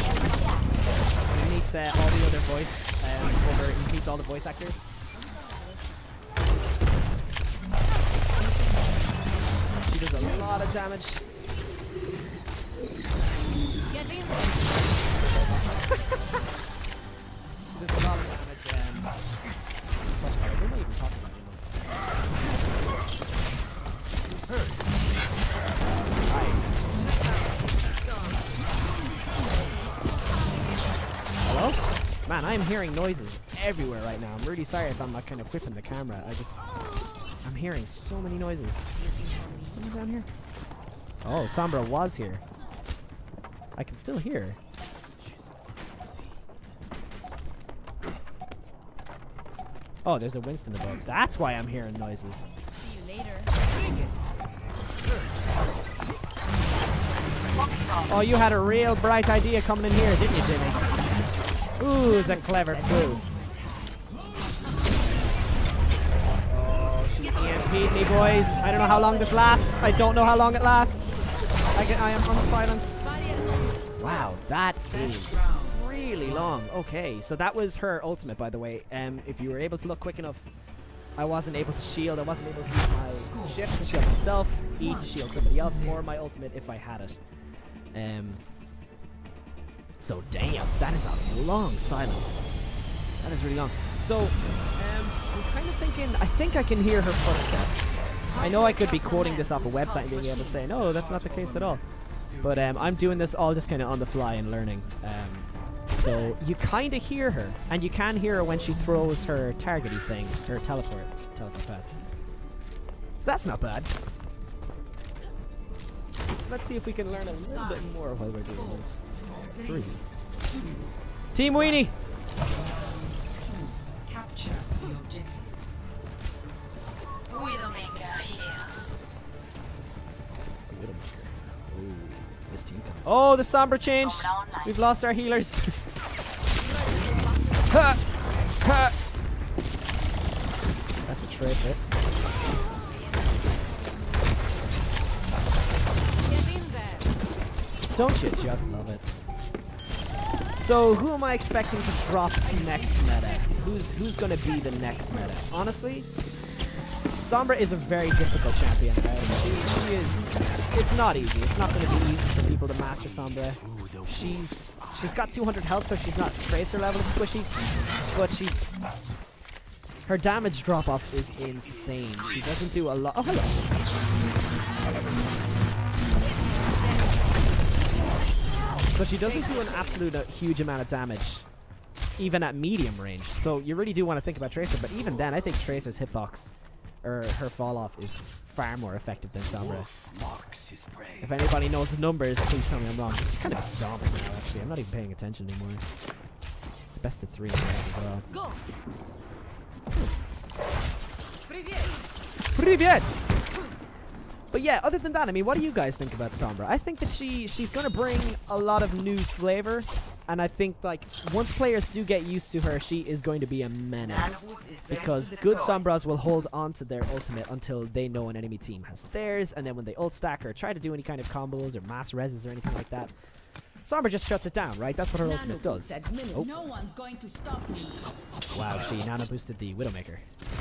He meets uh, all the other voice um, over. He meets all the voice actors. She does a lot of damage. She does a lot of damage. Um, what am I even talking about? Hello? Man, I'm hearing noises everywhere right now. I'm really sorry if I'm not kind of whipping the camera. I just... I'm hearing so many noises. Someone down here? Oh, Sombra was here. I can still hear her. Oh, there's a Winston above. That's why I'm hearing noises. See you later. Oh, you had a real bright idea coming in here, didn't you, Jimmy? Ooh, it's a clever clue. Oh, she E M P'd me, boys. I don't know how long this lasts. I don't know how long it lasts. I, get, I am unsilenced. Wow, that is really long. Okay, so that was her ultimate, by the way. Um, if you were able to look quick enough, I wasn't able to shield. I wasn't able to use my shift to shield myself, E to shield somebody else, or my ultimate if I had it. Um. So damn, that is a long silence. That is really long. So, um, I'm kind of thinking. I think I can hear her footsteps. I know I could be quoting this off a website and being able to say, no, that's not the case at all. But um, I'm doing this all just kind of on the fly and learning. Um, so you kind of hear her, and you can hear her when she throws her targety thing, her teleport, teleport pad. So that's not bad. So let's see if we can learn a little bit more while we're doing this. Three. Team Weenie! Capture the objective. This team can oh, the Sombra changed! We've lost our healers. Ha! Ha! That's a tracer. Don't you just love it? So, who am I expecting to drop next meta? Who's who's gonna be the next meta? Honestly, Sombra is a very difficult champion. Right? She, she is. It's not easy. It's not gonna be easy for people to master Sombra. She's she's got two hundred health, so she's not tracer level of squishy, but she's her damage drop off is insane. She doesn't do a lot. Oh, hello. So she doesn't do an absolute uh, huge amount of damage, even at medium range. So you really do want to think about Tracer, but even then, I think Tracer's hitbox, or her fall off, is far more effective than Sombra. If anybody knows the numbers, please tell me I'm wrong. This is kind of a stomp now, actually. I'm not even paying attention anymore. It's best of three as well. Go. Привет! But yeah, other than that, I mean, what do you guys think about Sombra? I think that she she's gonna bring a lot of new flavor, and I think like once players do get used to her, she is going to be a menace. Because good Sombras will hold on to their ultimate until they know an enemy team has theirs, and then when they ult stack or try to do any kind of combos or mass reses or anything like that, Sombra just shuts it down, right? That's what her ultimate does. Oh. No one's going to stop me. Wow, she nano boosted the Widowmaker.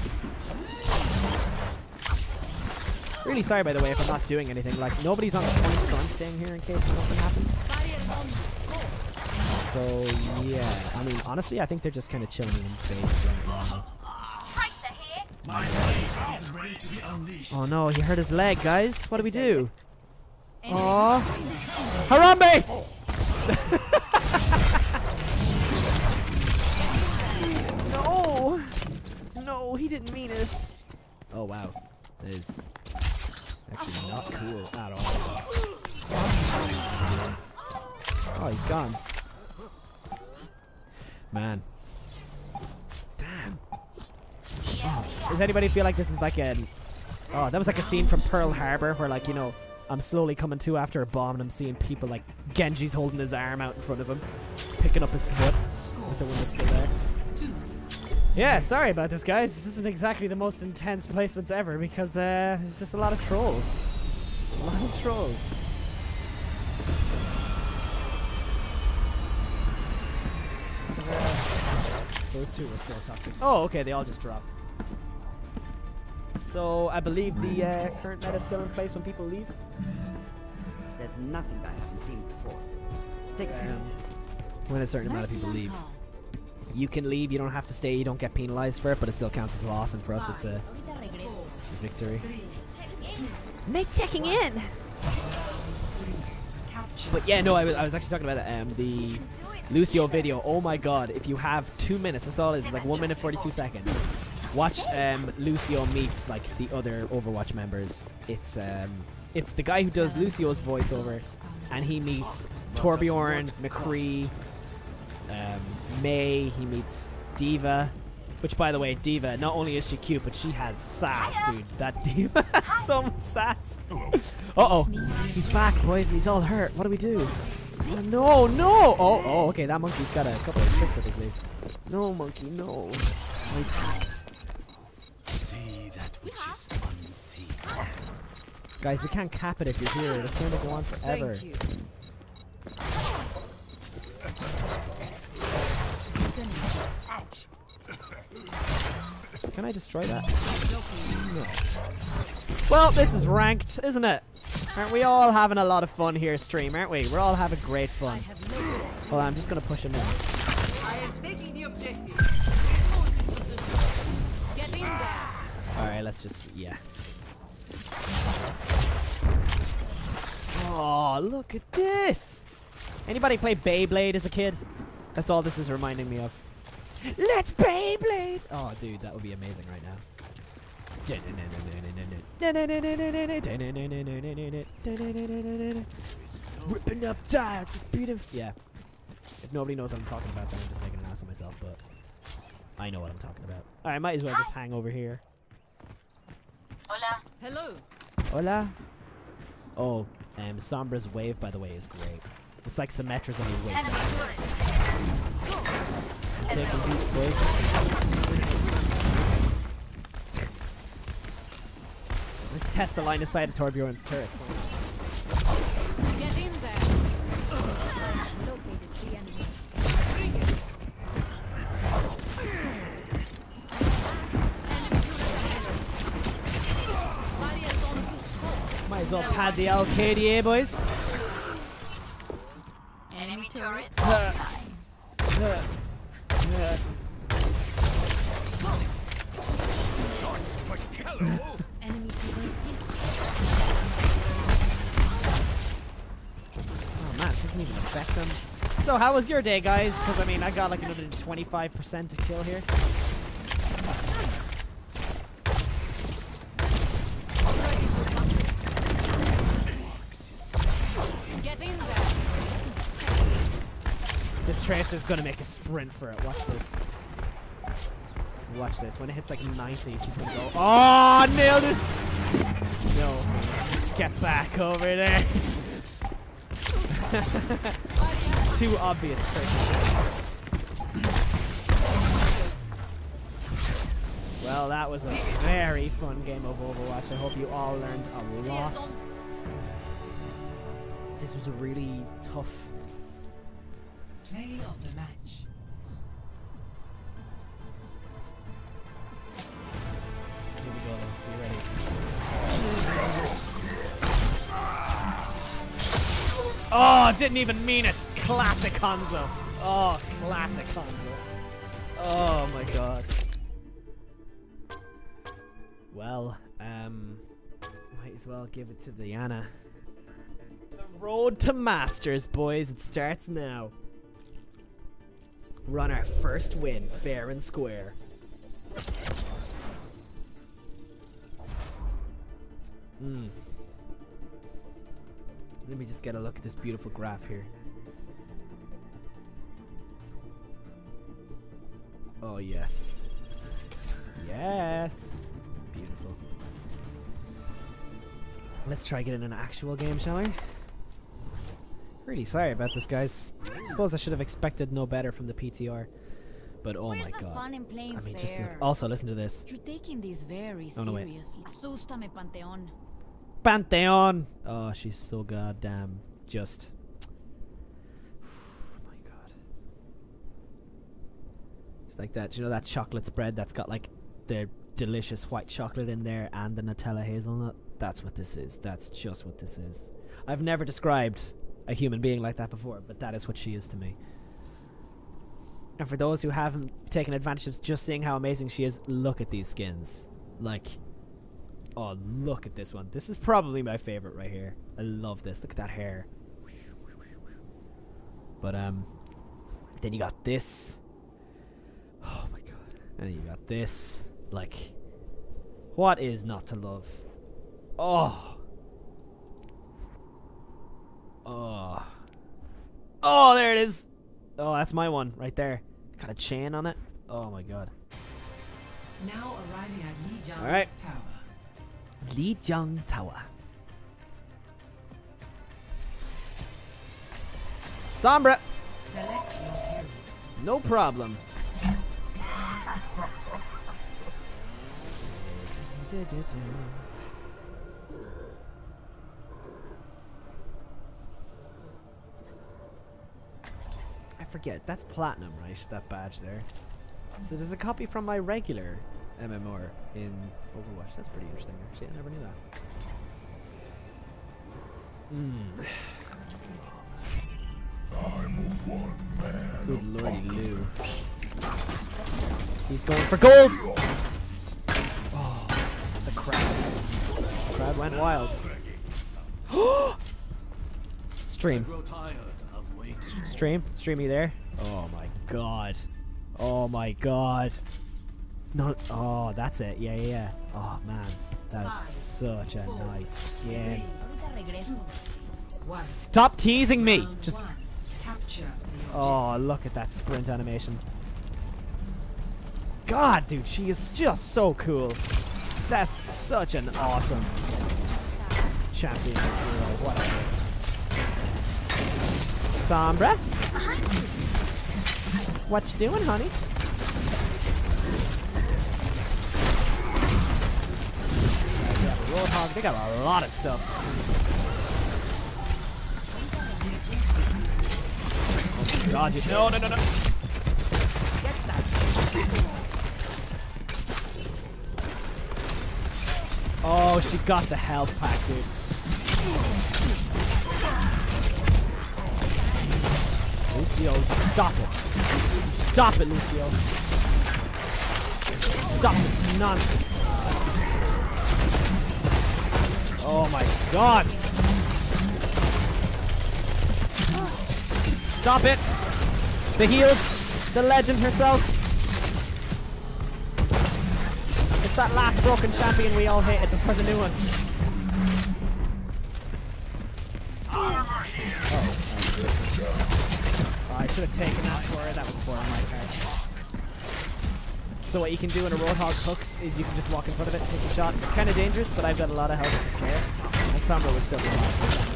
Really sorry, by the way, if I'm not doing anything. Like, nobody's on the point, so I'm staying here in case something happens. So yeah, I mean, honestly, I think they're just kind of chilling in base right now. Oh no, he hurt his leg, guys. What do we do? Oh, Harambe! No, no, he didn't mean it. Oh wow, that is actually not cool at all. Oh, he's gone. Man. Damn. Oh, does anybody feel like this is like an... Oh, that was like a scene from Pearl Harbor where, like, you know, I'm slowly coming to after a bomb and I'm seeing people like Genji's holding his arm out in front of him, picking up his foot with the one that's still there. Yeah, sorry about this, guys. This isn't exactly the most intense placements ever because uh, there's just a lot of trolls. A lot of trolls. Those two were still toxic. Oh, okay, they all just dropped. So, I believe the uh, current meta is still in place when people leave? There's nothing I haven't seen before. Stick Um, when a certain amount of people leave. You can leave, you don't have to stay, you don't get penalized for it, but it still counts as a loss, and for us it's a victory. Mate checking in! But yeah, no, I was, I was actually talking about um, the Lucio video. Oh my god, if you have two minutes, that's all it is, it's like one minute forty-two seconds. Watch um, Lucio meets like the other Overwatch members. It's um, it's the guy who does Lucio's voiceover, and he meets Torbjorn, McCree, um, May. He meets Diva, which by the way, Diva, not only is she cute, but she has sass, dude. That Diva has so much sass. Uh oh, he's back, boys, and he's all hurt. What do we do? Oh, no, no! Oh, oh, okay, that monkey's got a couple of tricks up his sleeve. No, monkey, no. Oh, he's hacked. See that which is unseen. Guys, we can't cap it if you're here. It's going to go on forever. Thank you. Can I destroy that? No. Well, this is ranked, isn't it? Aren't we all having a lot of fun here, stream, aren't we? We're all having great fun. Well, I'm just going to push him in. I am taking the objective. Get in there. Alright, let's just, yeah. Oh, look at this! Anybody play Beyblade as a kid? That's all this is reminding me of. Let's Beyblade! Oh, dude, that would be amazing right now. Ripping up dial, just beat him. Yeah. If nobody knows what I'm talking about, then I'm just making an ass of myself, but I know what I'm talking about. Alright, I might as well just hang over here. Hola. Hello. Hola. Oh, um, Sombra's wave, by the way, is great. It's like Symmetra's on your waist. Taking beats, boys. Let's test the line of sight of Torbjorn's turret. Get in there. Located the enemy. Might as well pad the L K D A, boys. Enemy turret. Uh, uh, uh. Enemy turret distant. Oh man, this doesn't even affect them. So how was your day, guys? Because I mean, I got like another twenty-five percent to kill here. Get in there. This Tracer's gonna make a sprint for it. Watch this. Watch this. When it hits like ninety, she's gonna go. Oh, nailed it! No. Get back over there. Too obvious Tracer. Well, that was a very fun game of Overwatch. I hope you all learned a lot. This was a really tough. Play of the match. Here we go, though. Be ready. Oh, didn't even mean it. Classic Hanzo. Oh, classic combo. Oh my god. Well, um, might as well give it to Diana. The road to Masters, boys. It starts now. We're on our first win, fair and square. Hmm. Let me just get a look at this beautiful graph here. Oh, yes. Yes. Beautiful. Let's try getting an actual game, shall we? Really sorry about this, guys. I suppose I should have expected no better from the P T R. But oh Where's my the god. fun in playing I mean, fair? just look. Also, listen to this. You're taking this very Oh, no, wait. seriously. Asústame, Panteón. Pantheon! Oh, she's so goddamn just. Oh my god. It's like that, you know that chocolate spread that's got like the delicious white chocolate in there and the Nutella hazelnut? That's what this is. That's just what this is. I've never described a human being like that before, but that is what she is to me. And for those who haven't taken advantage of just seeing how amazing she is, look at these skins. Like, oh, look at this one. This is probably my favorite right here. I love this. Look at that hair. But, um, then you got this. Oh my god. And then you got this. Like, what is not to love? Oh. Oh. Oh, there it is. Oh, that's my one right there. Got a chain on it. Oh my god. Now arriving at Lijiang All right. Tower. Lijiang Tower. Sombra. Select your hero. No problem. I forget. That's platinum, right? That badge there. So there's a copy from my regular M M R in Overwatch. That's pretty interesting, actually. I never knew that. Mm. Good lordy Lou. He's going for gold! Oh, the crowd. The crowd went wild. Stream. Stream? Stream, you there? Oh my god. Oh my god. No. Oh, that's it. Yeah, yeah, yeah. Oh man. That is such a nice skin. Stop teasing me! Just. Oh, look at that sprint animation. God, dude, she is just so cool. That's such an awesome champion. Hero, whatever. Sombra? What you doing, honey? They got a Roadhog. They got a lot of stuff. Oh my god, you no no no no. Oh, she got the health pack, dude. Lucio, stop it. Stop it, Lucio. Stop this nonsense. Oh my god. Stop it. The heals. The legend herself. It's that last broken champion we all hated before the new one. Oh, I should have taken that for her. That was poor on my part. So what you can do in a Roadhog hooks is you can just walk in front of it and take a shot. It's kind of dangerous, but I've got a lot of health to spare. And Sombra would still be alive.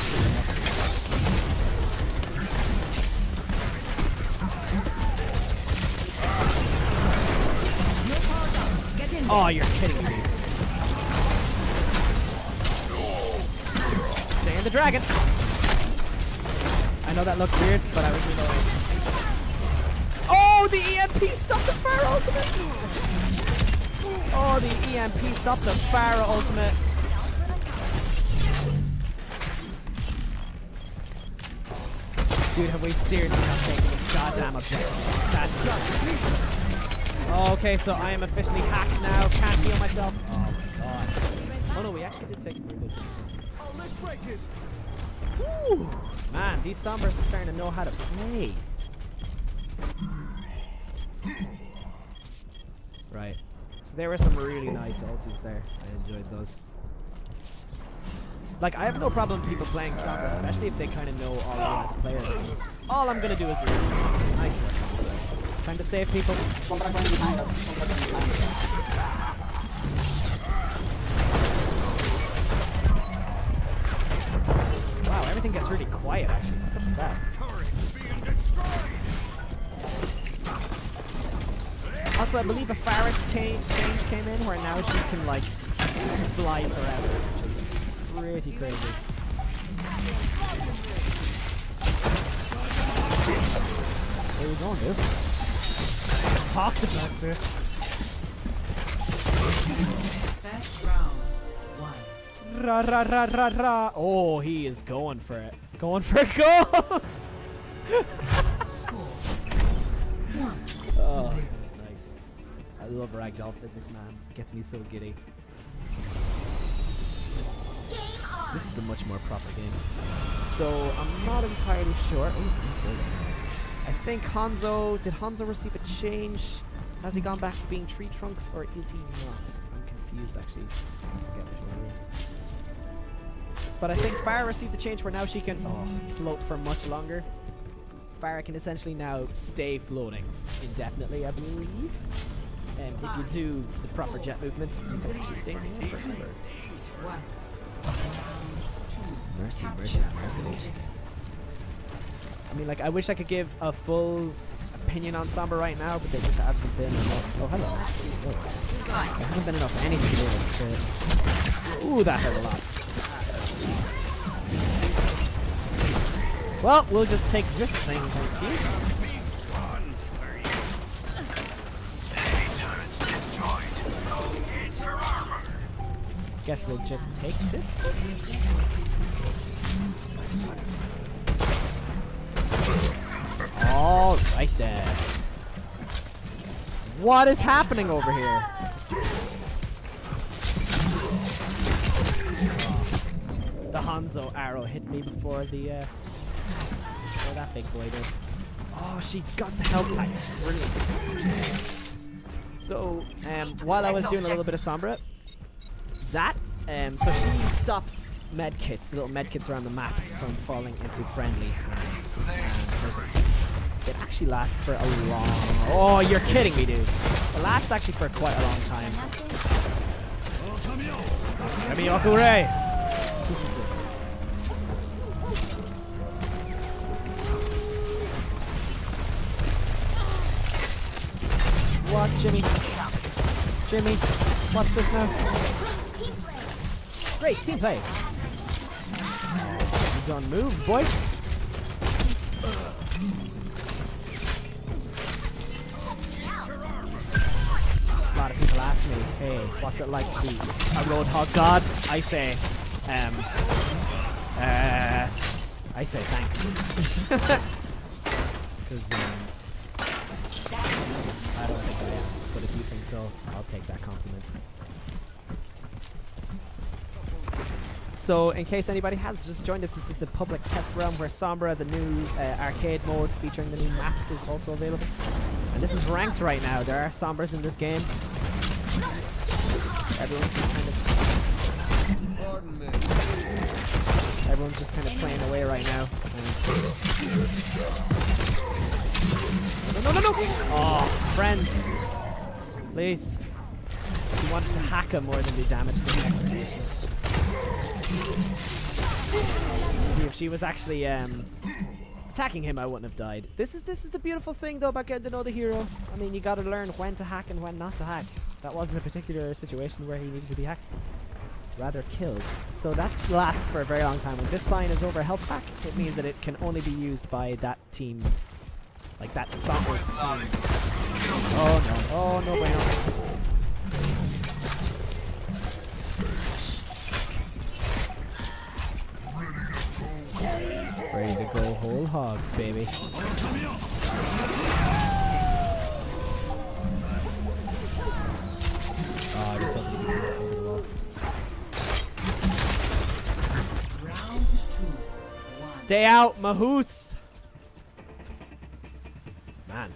Oh, you're kidding me. Stay in the dragon. I know that looked weird, but I was reloading. Oh, the E M P stopped the Pharaoh ultimate! Oh, the E M P stopped the Pharaoh ultimate. Dude, have we seriously not taken this goddamn objective. That's okay, so I am officially hacked now. Can't heal myself. Oh my god. Oh no, we actually did take a pretty good oh, let's break it. Woo. Man, these Sombras are starting to know how to play. Right. So there were some really nice ultis there. I enjoyed those. Like, I have no problem with people playing Sombra, especially if they kind of know all how to play it. All I'm gonna do is learn. Nice work. Trying to save people. Wow, everything gets really quiet actually. What's up with that? Also, I believe a Farah change came in where now she can like fly forever, which is pretty crazy. Here we go, dude. Talked about this. First round. One. Ra ra ra ra ra. Oh, he is going for it. Going for gold. Score. Oh, that's nice. I love ragdoll physics, man. It gets me so giddy. This is a much more proper game. So I'm not entirely sure. Oh, he's good. Nice. I think Hanzo. Did Hanzo receive a change? Has he gone back to being tree trunks, or is he not? I'm confused actually. I forget which one it is. But I think Farah received the change where now she can oh, float for much longer. Farah can essentially now stay floating indefinitely, I believe. And if you do the proper jet movements, you can actually stay in the air forever. Mercy, mercy, mercy. I mean, like, I wish I could give a full opinion on Sombra right now, but there just hasn't been enough. Oh, hello. Oh. There hasn't been enough anything really. To... Ooh, that hurt a lot. Well, we'll just take this thing, thank you. Guess we'll just take this. All right then. What is happening over here? The Hanzo arrow hit me before the uh, before that big boy did. Oh, she got the health pack. Brilliant. So, um, while I was doing a little bit of Sombra, that um, so she stops medkits, the little medkits around the map, from falling into friendly hands. And there's a, it actually lasts for a long. Oh, you're kidding me, dude! It lasts actually for quite a long time. Kamiyokure! What is this? What, Jimmy? Jimmy, what's this now? Great, team play. You gonna move, boy? A lot of people ask me, hey, what's it like to be a Roadhog god? I say, um, uh, I say thanks. Because, um, I don't think I am, but if you think so, I'll take that compliment. So, in case anybody has just joined us, this is the public test realm where Sombra, the new uh, arcade mode featuring the new map, is also available. And this is ranked right now. There are Sombras in this game. Everyone's just kind of everyone's just kind of playing away right now. No, no, no, no! Oh, friends, please. You wanted to hack him more than do damage to the next person. See, if she was actually um, attacking him, I wouldn't have died. This is this is the beautiful thing though about getting to know the hero. I mean, you got to learn when to hack and when not to hack. That wasn't a particular situation where he needed to be hacked, rather killed. So that lasts for a very long time. When this sign is over health pack, it means that it can only be used by that team, like that Sombra's team. Oh no! Oh no! Bueno. Ready to go whole hog, baby. Oh, I just hoping to get over the wall. Round two. One. Stay out, Mahoos! Man.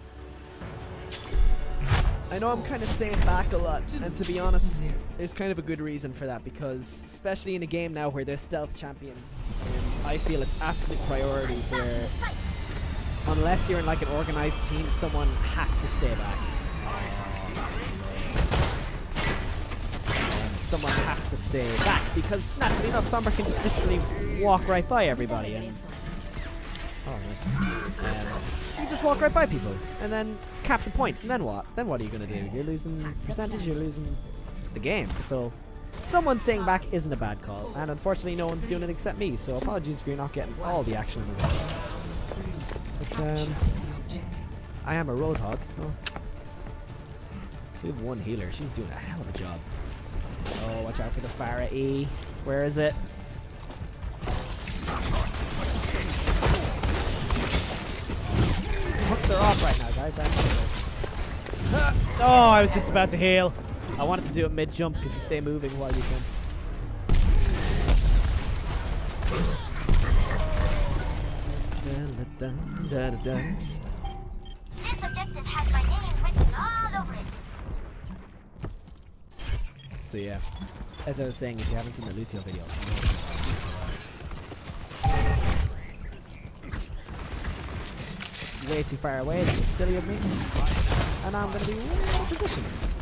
I know I'm kind of staying back a lot, and to be honest, there's kind of a good reason for that, because especially in a game now where there's stealth champions, um, I feel it's absolute priority where, unless you're in like an organized team, someone has to stay back. Um, someone has to stay back, because naturally enough, Sombra can just literally walk right by everybody, and oh, nice. Um, you just walk right by people, and then cap the points, and then what? Then what are you gonna do? You're losing percentage, you're losing the game. So, someone staying back isn't a bad call, and unfortunately no one's doing it except me, so apologies if you're not getting all the action in the world. But, um, I am a roadhog, so we have one healer. She's doing a hell of a job. Oh, watch out for the Pharah E. Where is it? Hooks are off right now, guys. Ah, oh, I was just about to heal. I wanted to do it mid-jump because you stay moving while you can. This objective has my name written all over it. So yeah, as I was saying, if you haven't seen the Lucio video, way too far away, that was silly of me. And now I'm going to be way out of position.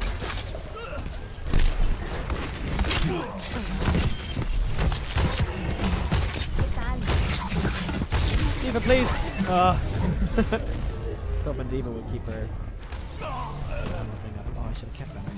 D.Va, please! Uh. So hoping D.Va would keep her. Oh, I should have kept that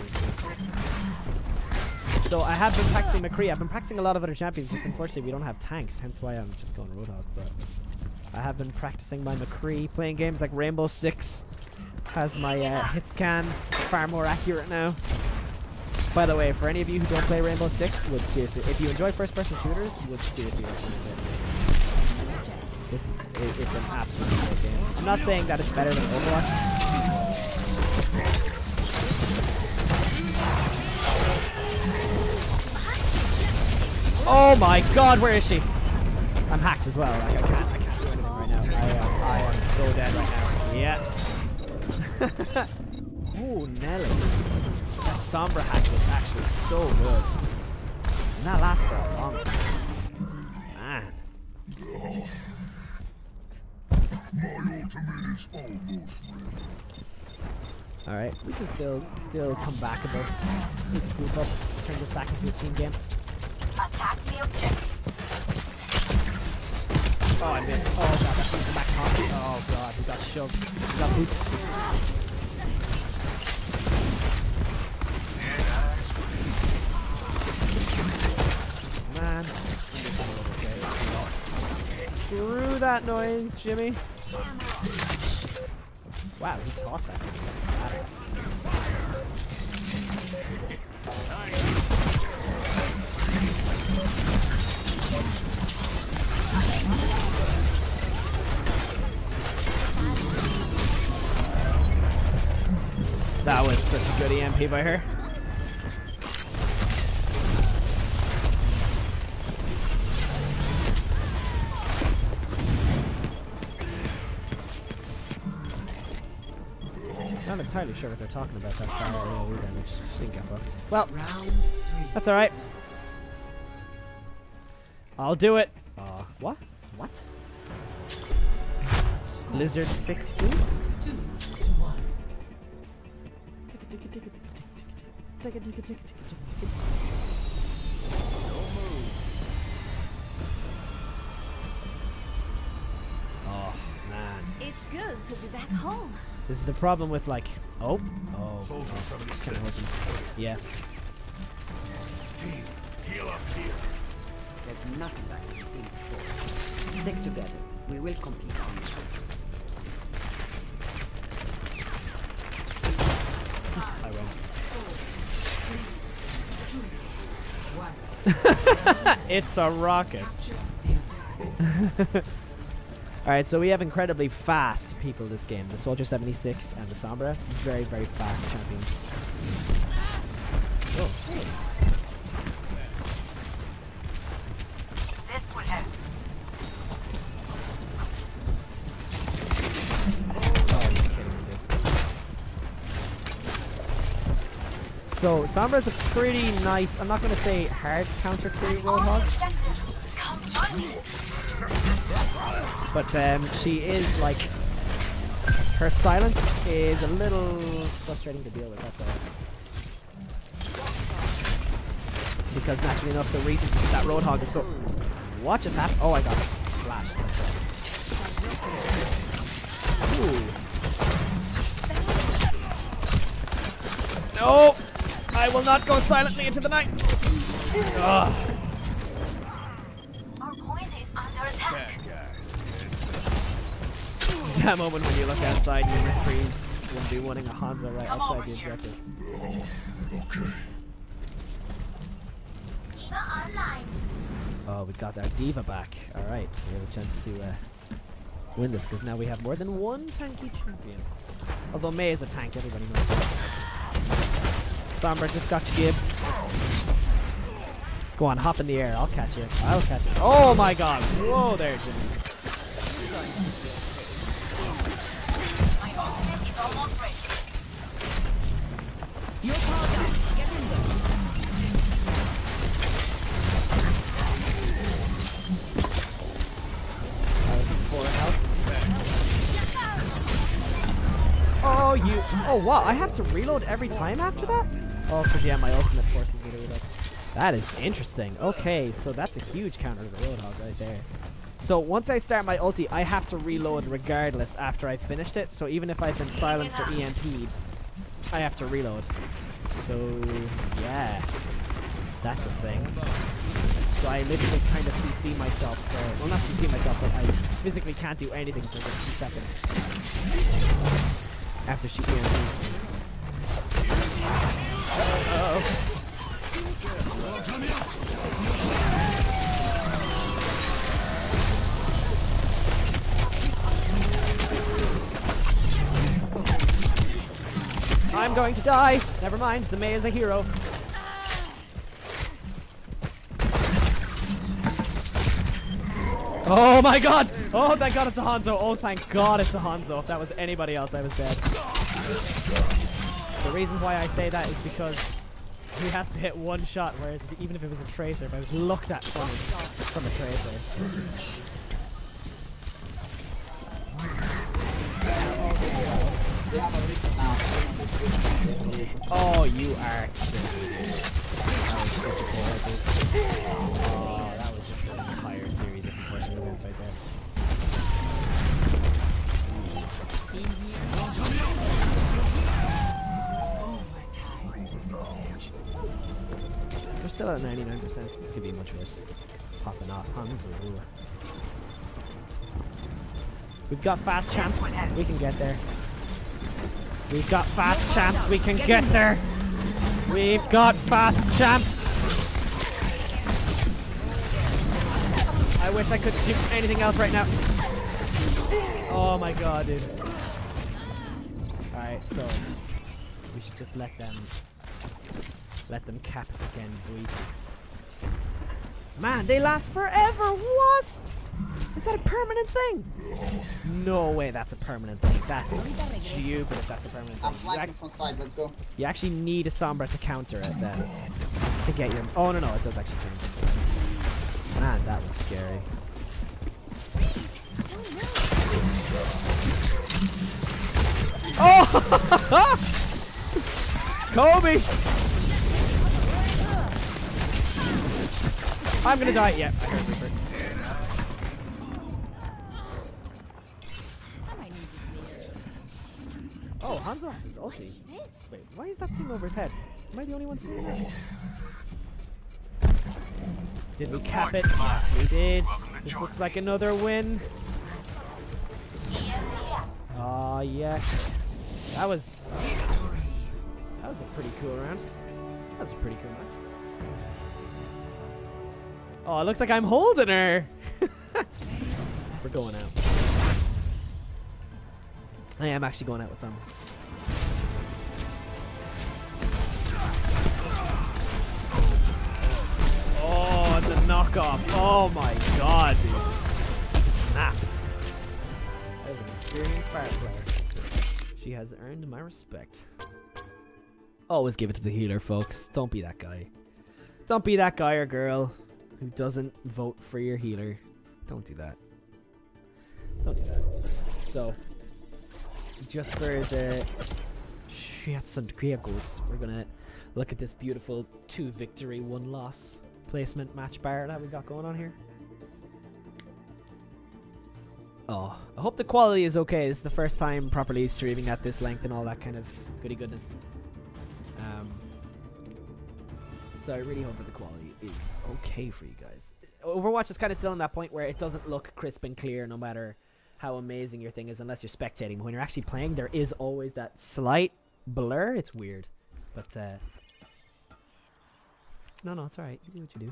actually. So I have been practicing McCree. I've been practicing a lot of other champions, just unfortunately we don't have tanks, hence why I'm just going Roadhog. But I have been practicing my McCree, playing games like Rainbow Six. Has my uh, hit scan far more accurate now. By the way, for any of you who don't play Rainbow Six, would seriously, if you enjoy first-person shooters, would seriously recommend it. This is, it, it's an absolutely great game. I'm not saying that it's better than Overwatch. Oh my God, where is she? I'm hacked as well. Like I can't, I can't do anything right now. I am, I am so dead right now. Yeah. Oh, Nelly. That Sombra hack was actually so good. And that lasts for a long time. Man. Alright, we can still still come back a bit. Just need to group up, turn this back into a team game. Attack the objective. Oh, I missed. Oh, God, that beat back top. Oh, God, he got shoved. He got booted. Man. Screw that noise, Jimmy. Wow, he tossed that to me. Badass. That was such a good E M P by her. I'm not entirely sure what they're talking about that far away either, which didn't get buffed. Well, that's alright. I'll do it. Uh, what? What? Blizzard six, please? Oh, man. It's good to be back home. This is the problem with like, oh, oh, kind of hoping. Yeah. Team, heal up here. There's nothing like this team before. Stick together. We will compete on this show. I win. It's a rocket. Alright, so we have incredibly fast people this game. The Soldier seventy-six and the Sombra. Very, very fast champions. Oh. This will help. Oh, you're kidding me, dude. So, Sombra's a pretty nice, I'm not going to say hard counter to Roadhog. But um, she is like, her silence is a little frustrating to deal with, that's all. Because naturally enough, the reason that Roadhog is so... What just happened? Oh, I got it. Flash. Ooh. No! I will not go silently into the night! Ugh. Our point is under attack. That moment when you look outside and you freeze will be winning a Hanzo right outside the objective. Okay. Diva online. Oh, we got our Diva back. Alright, we have a chance to uh, win this because now we have more than one tanky champion. Although May is a tank, everybody knows that. Sombra just got gibbed. Go on, hop in the air. I'll catch you. I'll catch you. Oh my god. Whoa there, Jimmy. Your power down. Get in there. Oh, you. Oh, what? I have to reload every time after that? Oh, because, yeah, my ultimate forces me to reload. That is interesting. Okay, so that's a huge counter to the Roadhog right there. So once I start my ulti, I have to reload regardless after I've finished it. So even if I've been silenced or E M P'd, I have to reload. So, yeah. That's a thing. So I literally kind of C C myself for... Well, not C C myself, but I physically can't do anything for like two seconds. After she E M P'd. Uh-oh. I'm going to die. Never mind. The May is a hero. Oh my god! Oh, thank god it's a Hanzo. Oh, thank god it's a Hanzo. If that was anybody else, I was dead. The reason why I say that is because he has to hit one shot, whereas if, even if it was a Tracer, if I was looked at from, from a Tracer. Oh, you are shit. That was such a poor idea. Oh, that was just an entire series of unfortunate events right there. We're still at ninety-nine percent. This could be much worse. Popping off Hanzo. We've got fast champs. We can get there. We've got fast champs. We can get there. We've got fast champs. I wish I could do anything else right now. Oh my god, dude. Alright, so we should just let them let them cap it again, boys. Man, they last forever. What? Is that a permanent thing? No way that's a permanent thing. That's stupid if that's a permanent I'm thing. You, flanking ac from side, let's go. you actually need a Sombra to counter it then. To get your... Oh, no, no, it does actually change. Man, that was scary. Oh! Kobe! I'm gonna die. Yeah, I heard Reaper. Oh, Hanzo has his ulti. Wait, why is that thing over his head? Am I the only one seeing it? Did we cap it? Yes, we did. This looks like another win. Oh, yes. That was... That was a pretty cool round. That was a pretty cool match. Oh, it looks like I'm holding her. We're going out. I am actually going out with some. Oh, the knockoff. Oh my god, dude. Snaps. That was an experienced fire player. She has earned my respect. Always give it to the healer, folks. Don't be that guy. Don't be that guy or girl who doesn't vote for your healer. Don't do that. Don't do that. So, just for the shits and crickles, we're gonna look at this beautiful two victory, one loss placement match bar that we got going on here. Oh, I hope the quality is okay. This is the first time properly streaming at this length and all that kind of goody goodness. Um, so I really hope that the quality is okay for you guys. Overwatch is kind of still on that point where it doesn't look crisp and clear no matter how amazing your thing is unless you're spectating. But when you're actually playing, there is always that slight blur. It's weird. But, uh... no, no, it's alright. You do what you do.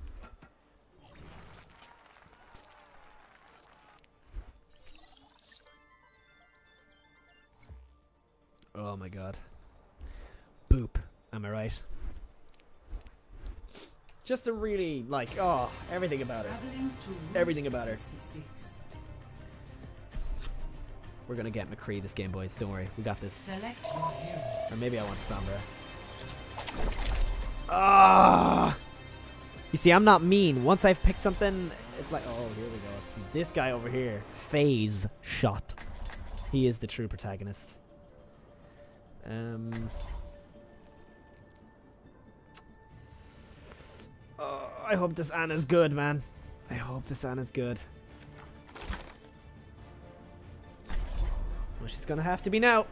Oh my god. Boop. Am I right? Just a really, like, oh, everything about her. Everything about her. We're gonna get McCree this game, boys. Don't worry. We got this. Or maybe I want Sombra. Ah! You see, I'm not mean. Once I've picked something, it's like, oh, here we go. It's this guy over here. Phase shot. He is the true protagonist. Um... Oh, I hope this Anna's good, man. I hope this Anna's good. Well, she's gonna have to be now.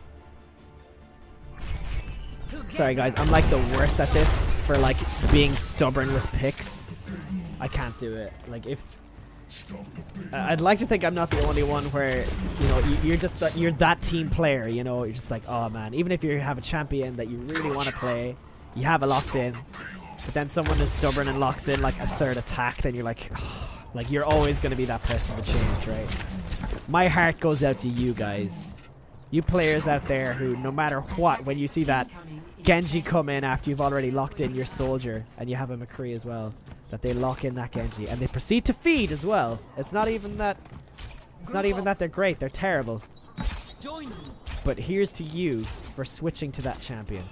Sorry, guys. I'm like the worst at this for like being stubborn with picks. I can't do it. Like if I'd like to think I'm not the only one where you know you, you're just that you're that team player. You know, you're just like, oh man. Even if you have a champion that you really want to play, you have it locked in. But then someone is stubborn and locks in like a third attack, then you're like, oh, like you're always going to be that person to change, right? My heart goes out to you guys. You players out there who, no matter what, when you see that Genji come in after you've already locked in your soldier, and you have a McCree as well, that they lock in that Genji, and they proceed to feed as well. It's not even that, it's not even that they're great, they're terrible. But here's to you for switching to that champion.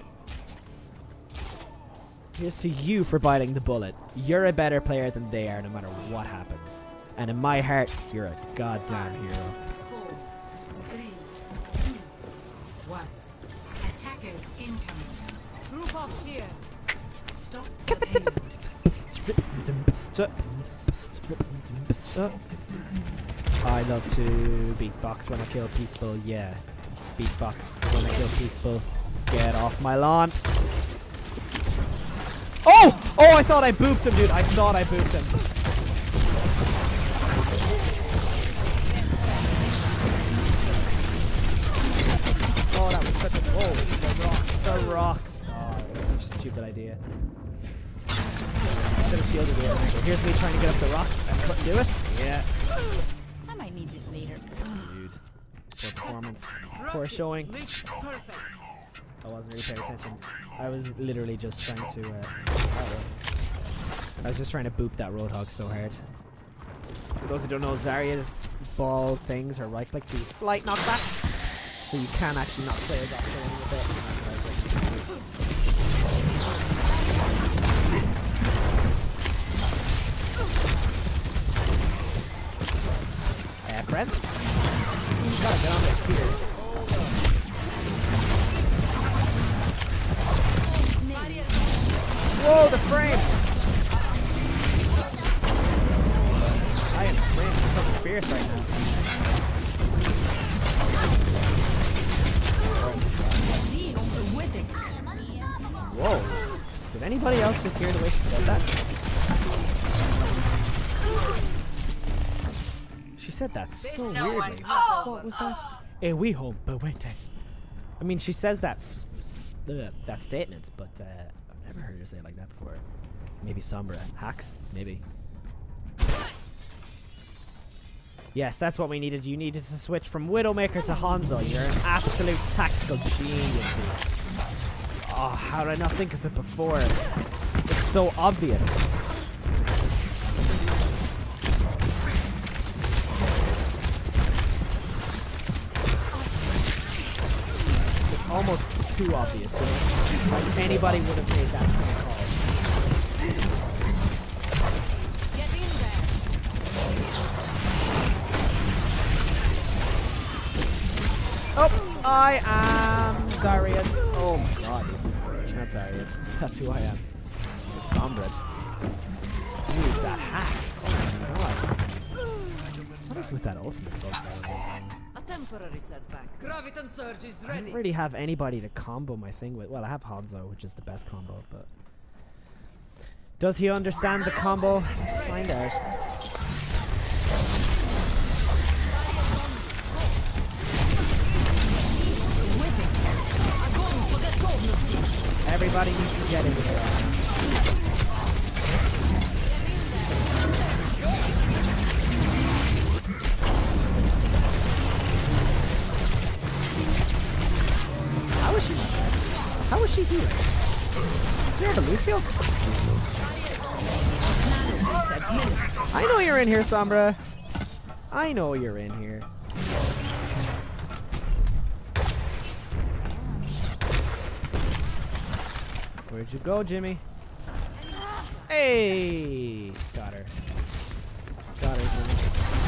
Here's to you for biting the bullet. You're a better player than they are no matter what happens. And in my heart, you're a goddamn hero. Four, three, two, one. Attackers incoming. Group up here. Stop the I love to beatbox when I kill people, yeah. Beatbox when I kill people. Get off my lawn. Oh! Oh, I thought I booped him, dude. I thought I booped him. Oh, that was such a... Oh, the rocks. The rocks. Oh, it was such a stupid idea. Should have shielded the other angle. Here's me trying to get up the rocks and couldn't do it. Yeah. I might need this later. Dude. Poor performance. Poor showing. perfect. I wasn't really paying attention. I was literally just trying to, uh, I was just trying to boop that Roadhog so hard. For those who don't know, Zarya's ball things are right click, do slight knockback. So you can actually knock players off a little bit. Uh, friends? You gotta get on this Peter. Whoa, the frame! I am playing something fierce right now. Whoa. Did anybody else just hear the way she said that? She said that so weirdly. What was that? Eh, we home, but wait. I mean, she says that ugh, that statement, but uh, I've never heard her say it like that before. Maybe Sombra. Hacks? Maybe. Yes, that's what we needed. You needed to switch from Widowmaker to Hanzo. You're an absolute tactical genius, dude. Oh, how did I not think of it before? It's so obvious. It's almost too obvious, you know? Like anybody would have made that same call. Get in there. Oh, I am Darius. Oh my god. That's Darius. That's who I am. The Sombra. Dude, that hack. Oh my god. What is with that ultimate bug, by the way? A temporary setback. Graviton surge is I ready. don't really have anybody to combo my thing with. Well, I have Hanzo, which is the best combo, but... Does he understand the combo? Let's find out. Everybody needs to get into there. How is she not dead? How is she healing? Do you have a Lucio? I know you're in here, Sombra. I know you're in here. Where'd you go, Jimmy? Hey! Got her. Got her, Jimmy.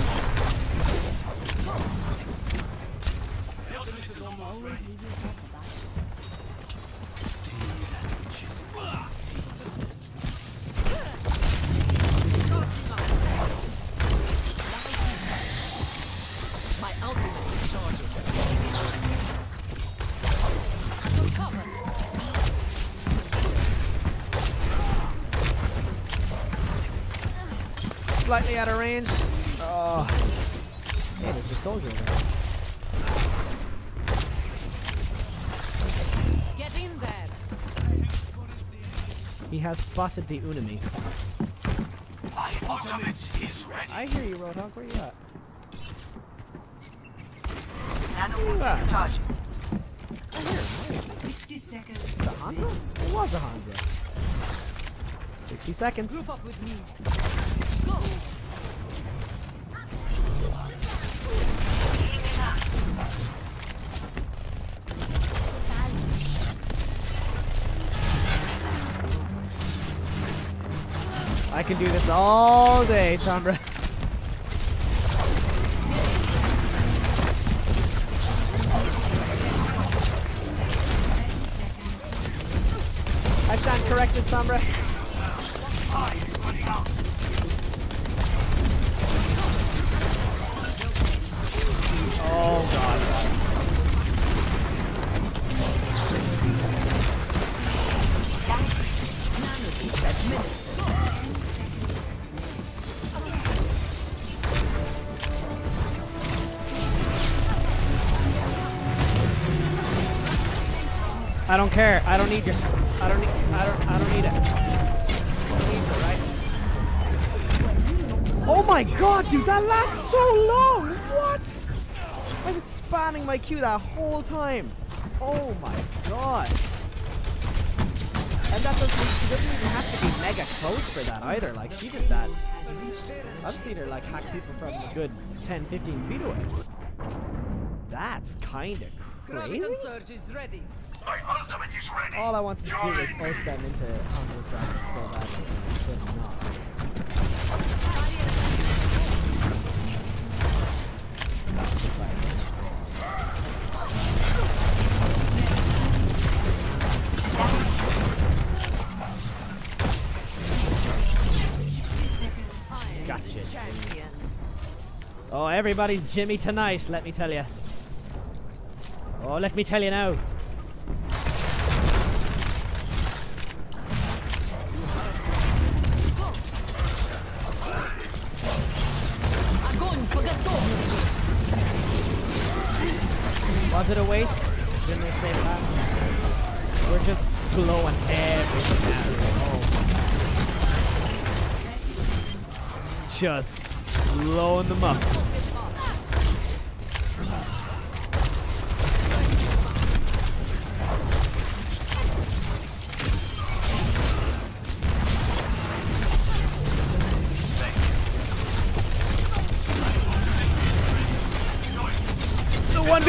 My ultimate is charging. Cover. Slightly out of range. Oh. Hey, there's a soldier there. Get in there. He has spotted the enemy. I hear you, Roadhog. Where you at? Where you at? I hear him. sixty seconds. The Hanzo? It was a Hanzo. sixty seconds. Group up with me. Go. I can do this all day, Sombra. I stand corrected, Sombra. Oh god. I don't care. I don't need your. I don't need. I don't. I don't need it. I don't need it, right? Oh my god, dude! That lasts so long. What? I was spamming my Q that whole time. Oh my god. And that doesn't. She doesn't even have to be mega close for that either. Like she did that. I've seen her like hack people from a good ten, fifteen feet away. That's kind of crazy. Graviton surge is ready. My ultimate is ready. All I wanted to do was ult them into Hanzo's dragon so badly, and I could not. That's just like gotcha. Oh, everybody's Jimmy tonight, let me tell you. Oh, let me tell you now. Was it a waste? Didn't they say that? We're just blowing everything out of it. Oh. Just blowing them up.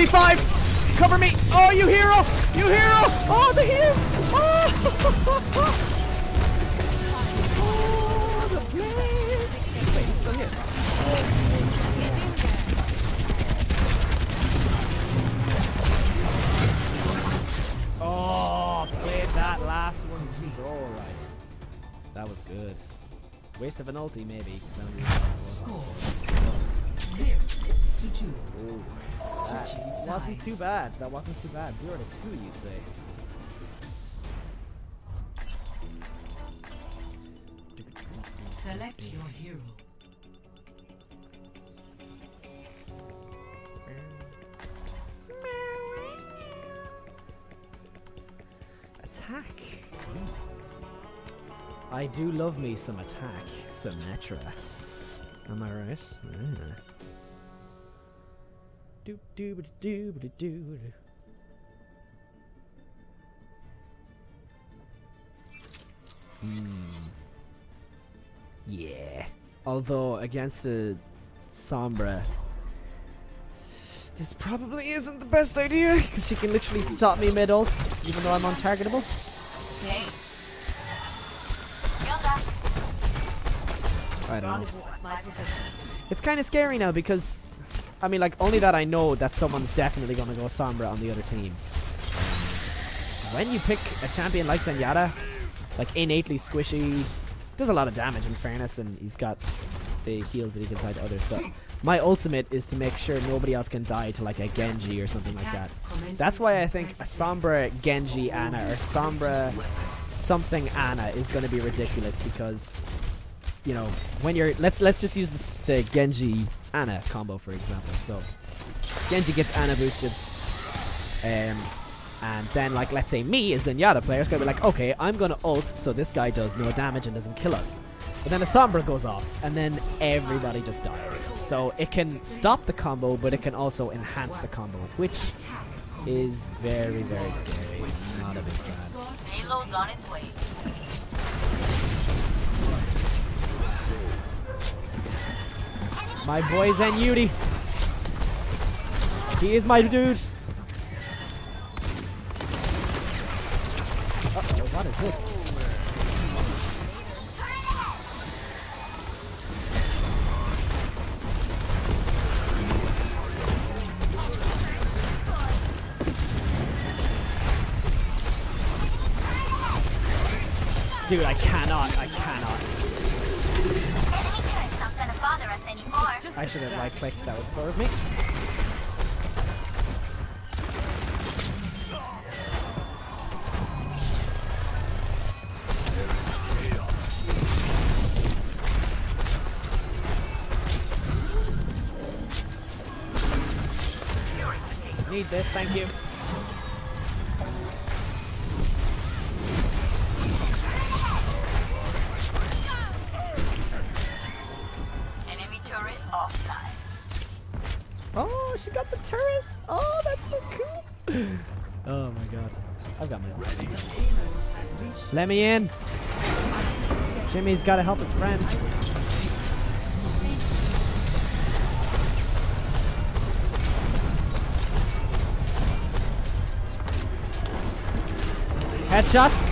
v five! Cover me! Oh, you hero! You hero! Oh, the heals! Oh! Oh, the blaze! Wait, he's still here. Oh, played that last one so right. That was good. Waste of an ulti, maybe. Score zero to two. Ooh. Switching That wasn't sides. too bad. That wasn't too bad. Zero to two, you say? Select your hero. Attack. I do love me some attack, Symmetra. Am I right? Yeah. Do do do do do. Hmm. Yeah. Although against a Sombra, this probably isn't the best idea because she can literally stop me mid ult, even though I'm untargetable. Hey. I don't know. It's kind of scary now because, I mean, like, only that I know that someone's definitely going to go Sombra on the other team. When you pick a champion like Zenyatta, like innately squishy, does a lot of damage in fairness, and he's got the heals that he can tie to others, but my ultimate is to make sure nobody else can die to like a Genji or something like that. That's why I think a Sombra Genji Ana or Sombra something Ana is going to be ridiculous because, you know, when you're let's let's just use this, the Genji Ana combo for example. So Genji gets Ana boosted, um, and then like let's say me as Zenyatta player is gonna be like, okay, I'm gonna ult so this guy does no damage and doesn't kill us. But then a Sombra goes off, and then everybody just dies. So it can stop the combo, but it can also enhance the combo, which is very very scary. Not a big fan. Payload's on its way. My boy Zenyuti. He is my dude. Uh-oh, what is this? Dude, I cannot, I cannot. Not gonna bother us anymore. I should have right clicked, that was poor of me. Need this, thank you. Enemy turret offline. Oh, she got the turret! Oh, that's so cool! Oh my god. I've got my own. Let me in! Jimmy's gotta help his friend. Headshots!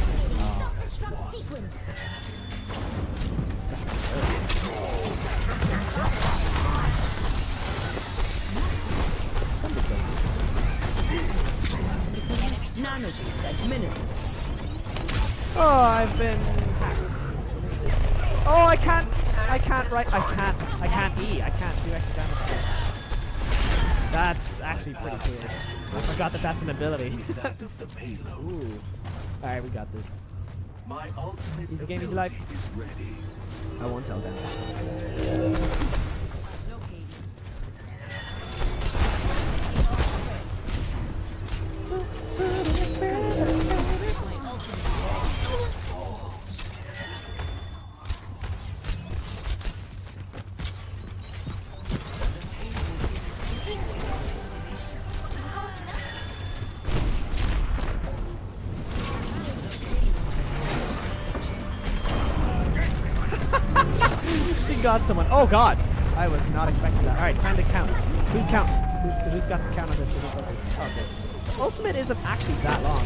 Oh, I've been hacked. Oh, I can't, I can't right, I can't, I can't E, I can't do extra damage. That's actually pretty cool. I forgot that that's an ability. Ooh. Alright, we got this. Easy game, easy life. I won't tell them. She got someone. Oh god! I was not expecting that. Alright, time to count. Who's counting? Who's, who's got the counter this? Okay. Ultimate isn't actually that long.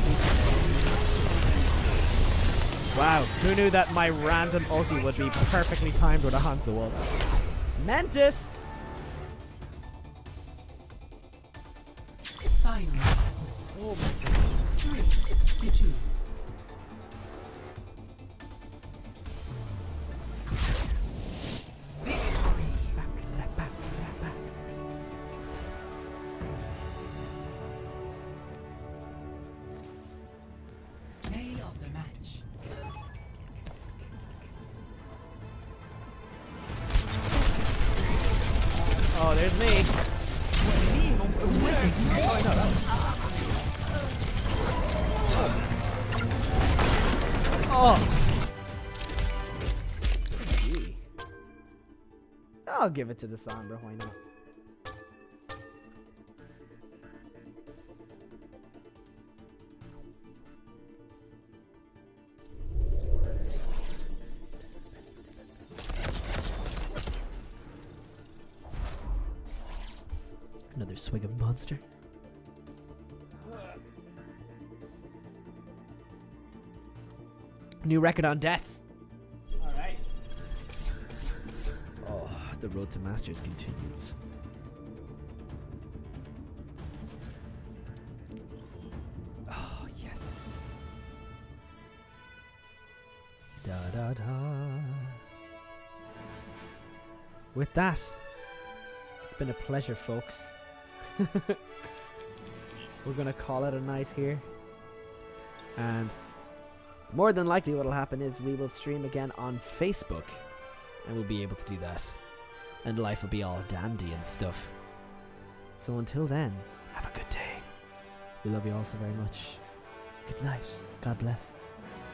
Wow, who knew that my random ulti would be perfectly timed with a Hanzo ult? Mantis! Finals. Oh my Three to two. Victory. back, back, back, back. Play of the match. Oh, there's me. Oh. Gee. I'll give it to the Sombra, why not? Another swig of monster. New record on deaths. Alright. Oh, the road to masters continues. Oh, yes. Da da da. With that, it's been a pleasure, folks. We're gonna call it a night here, and more than likely what'll happen is we will stream again on Facebook, and we'll be able to do that, and life will be all dandy and stuff. So until then, have a good day. We love you all so very much. Good night. God bless.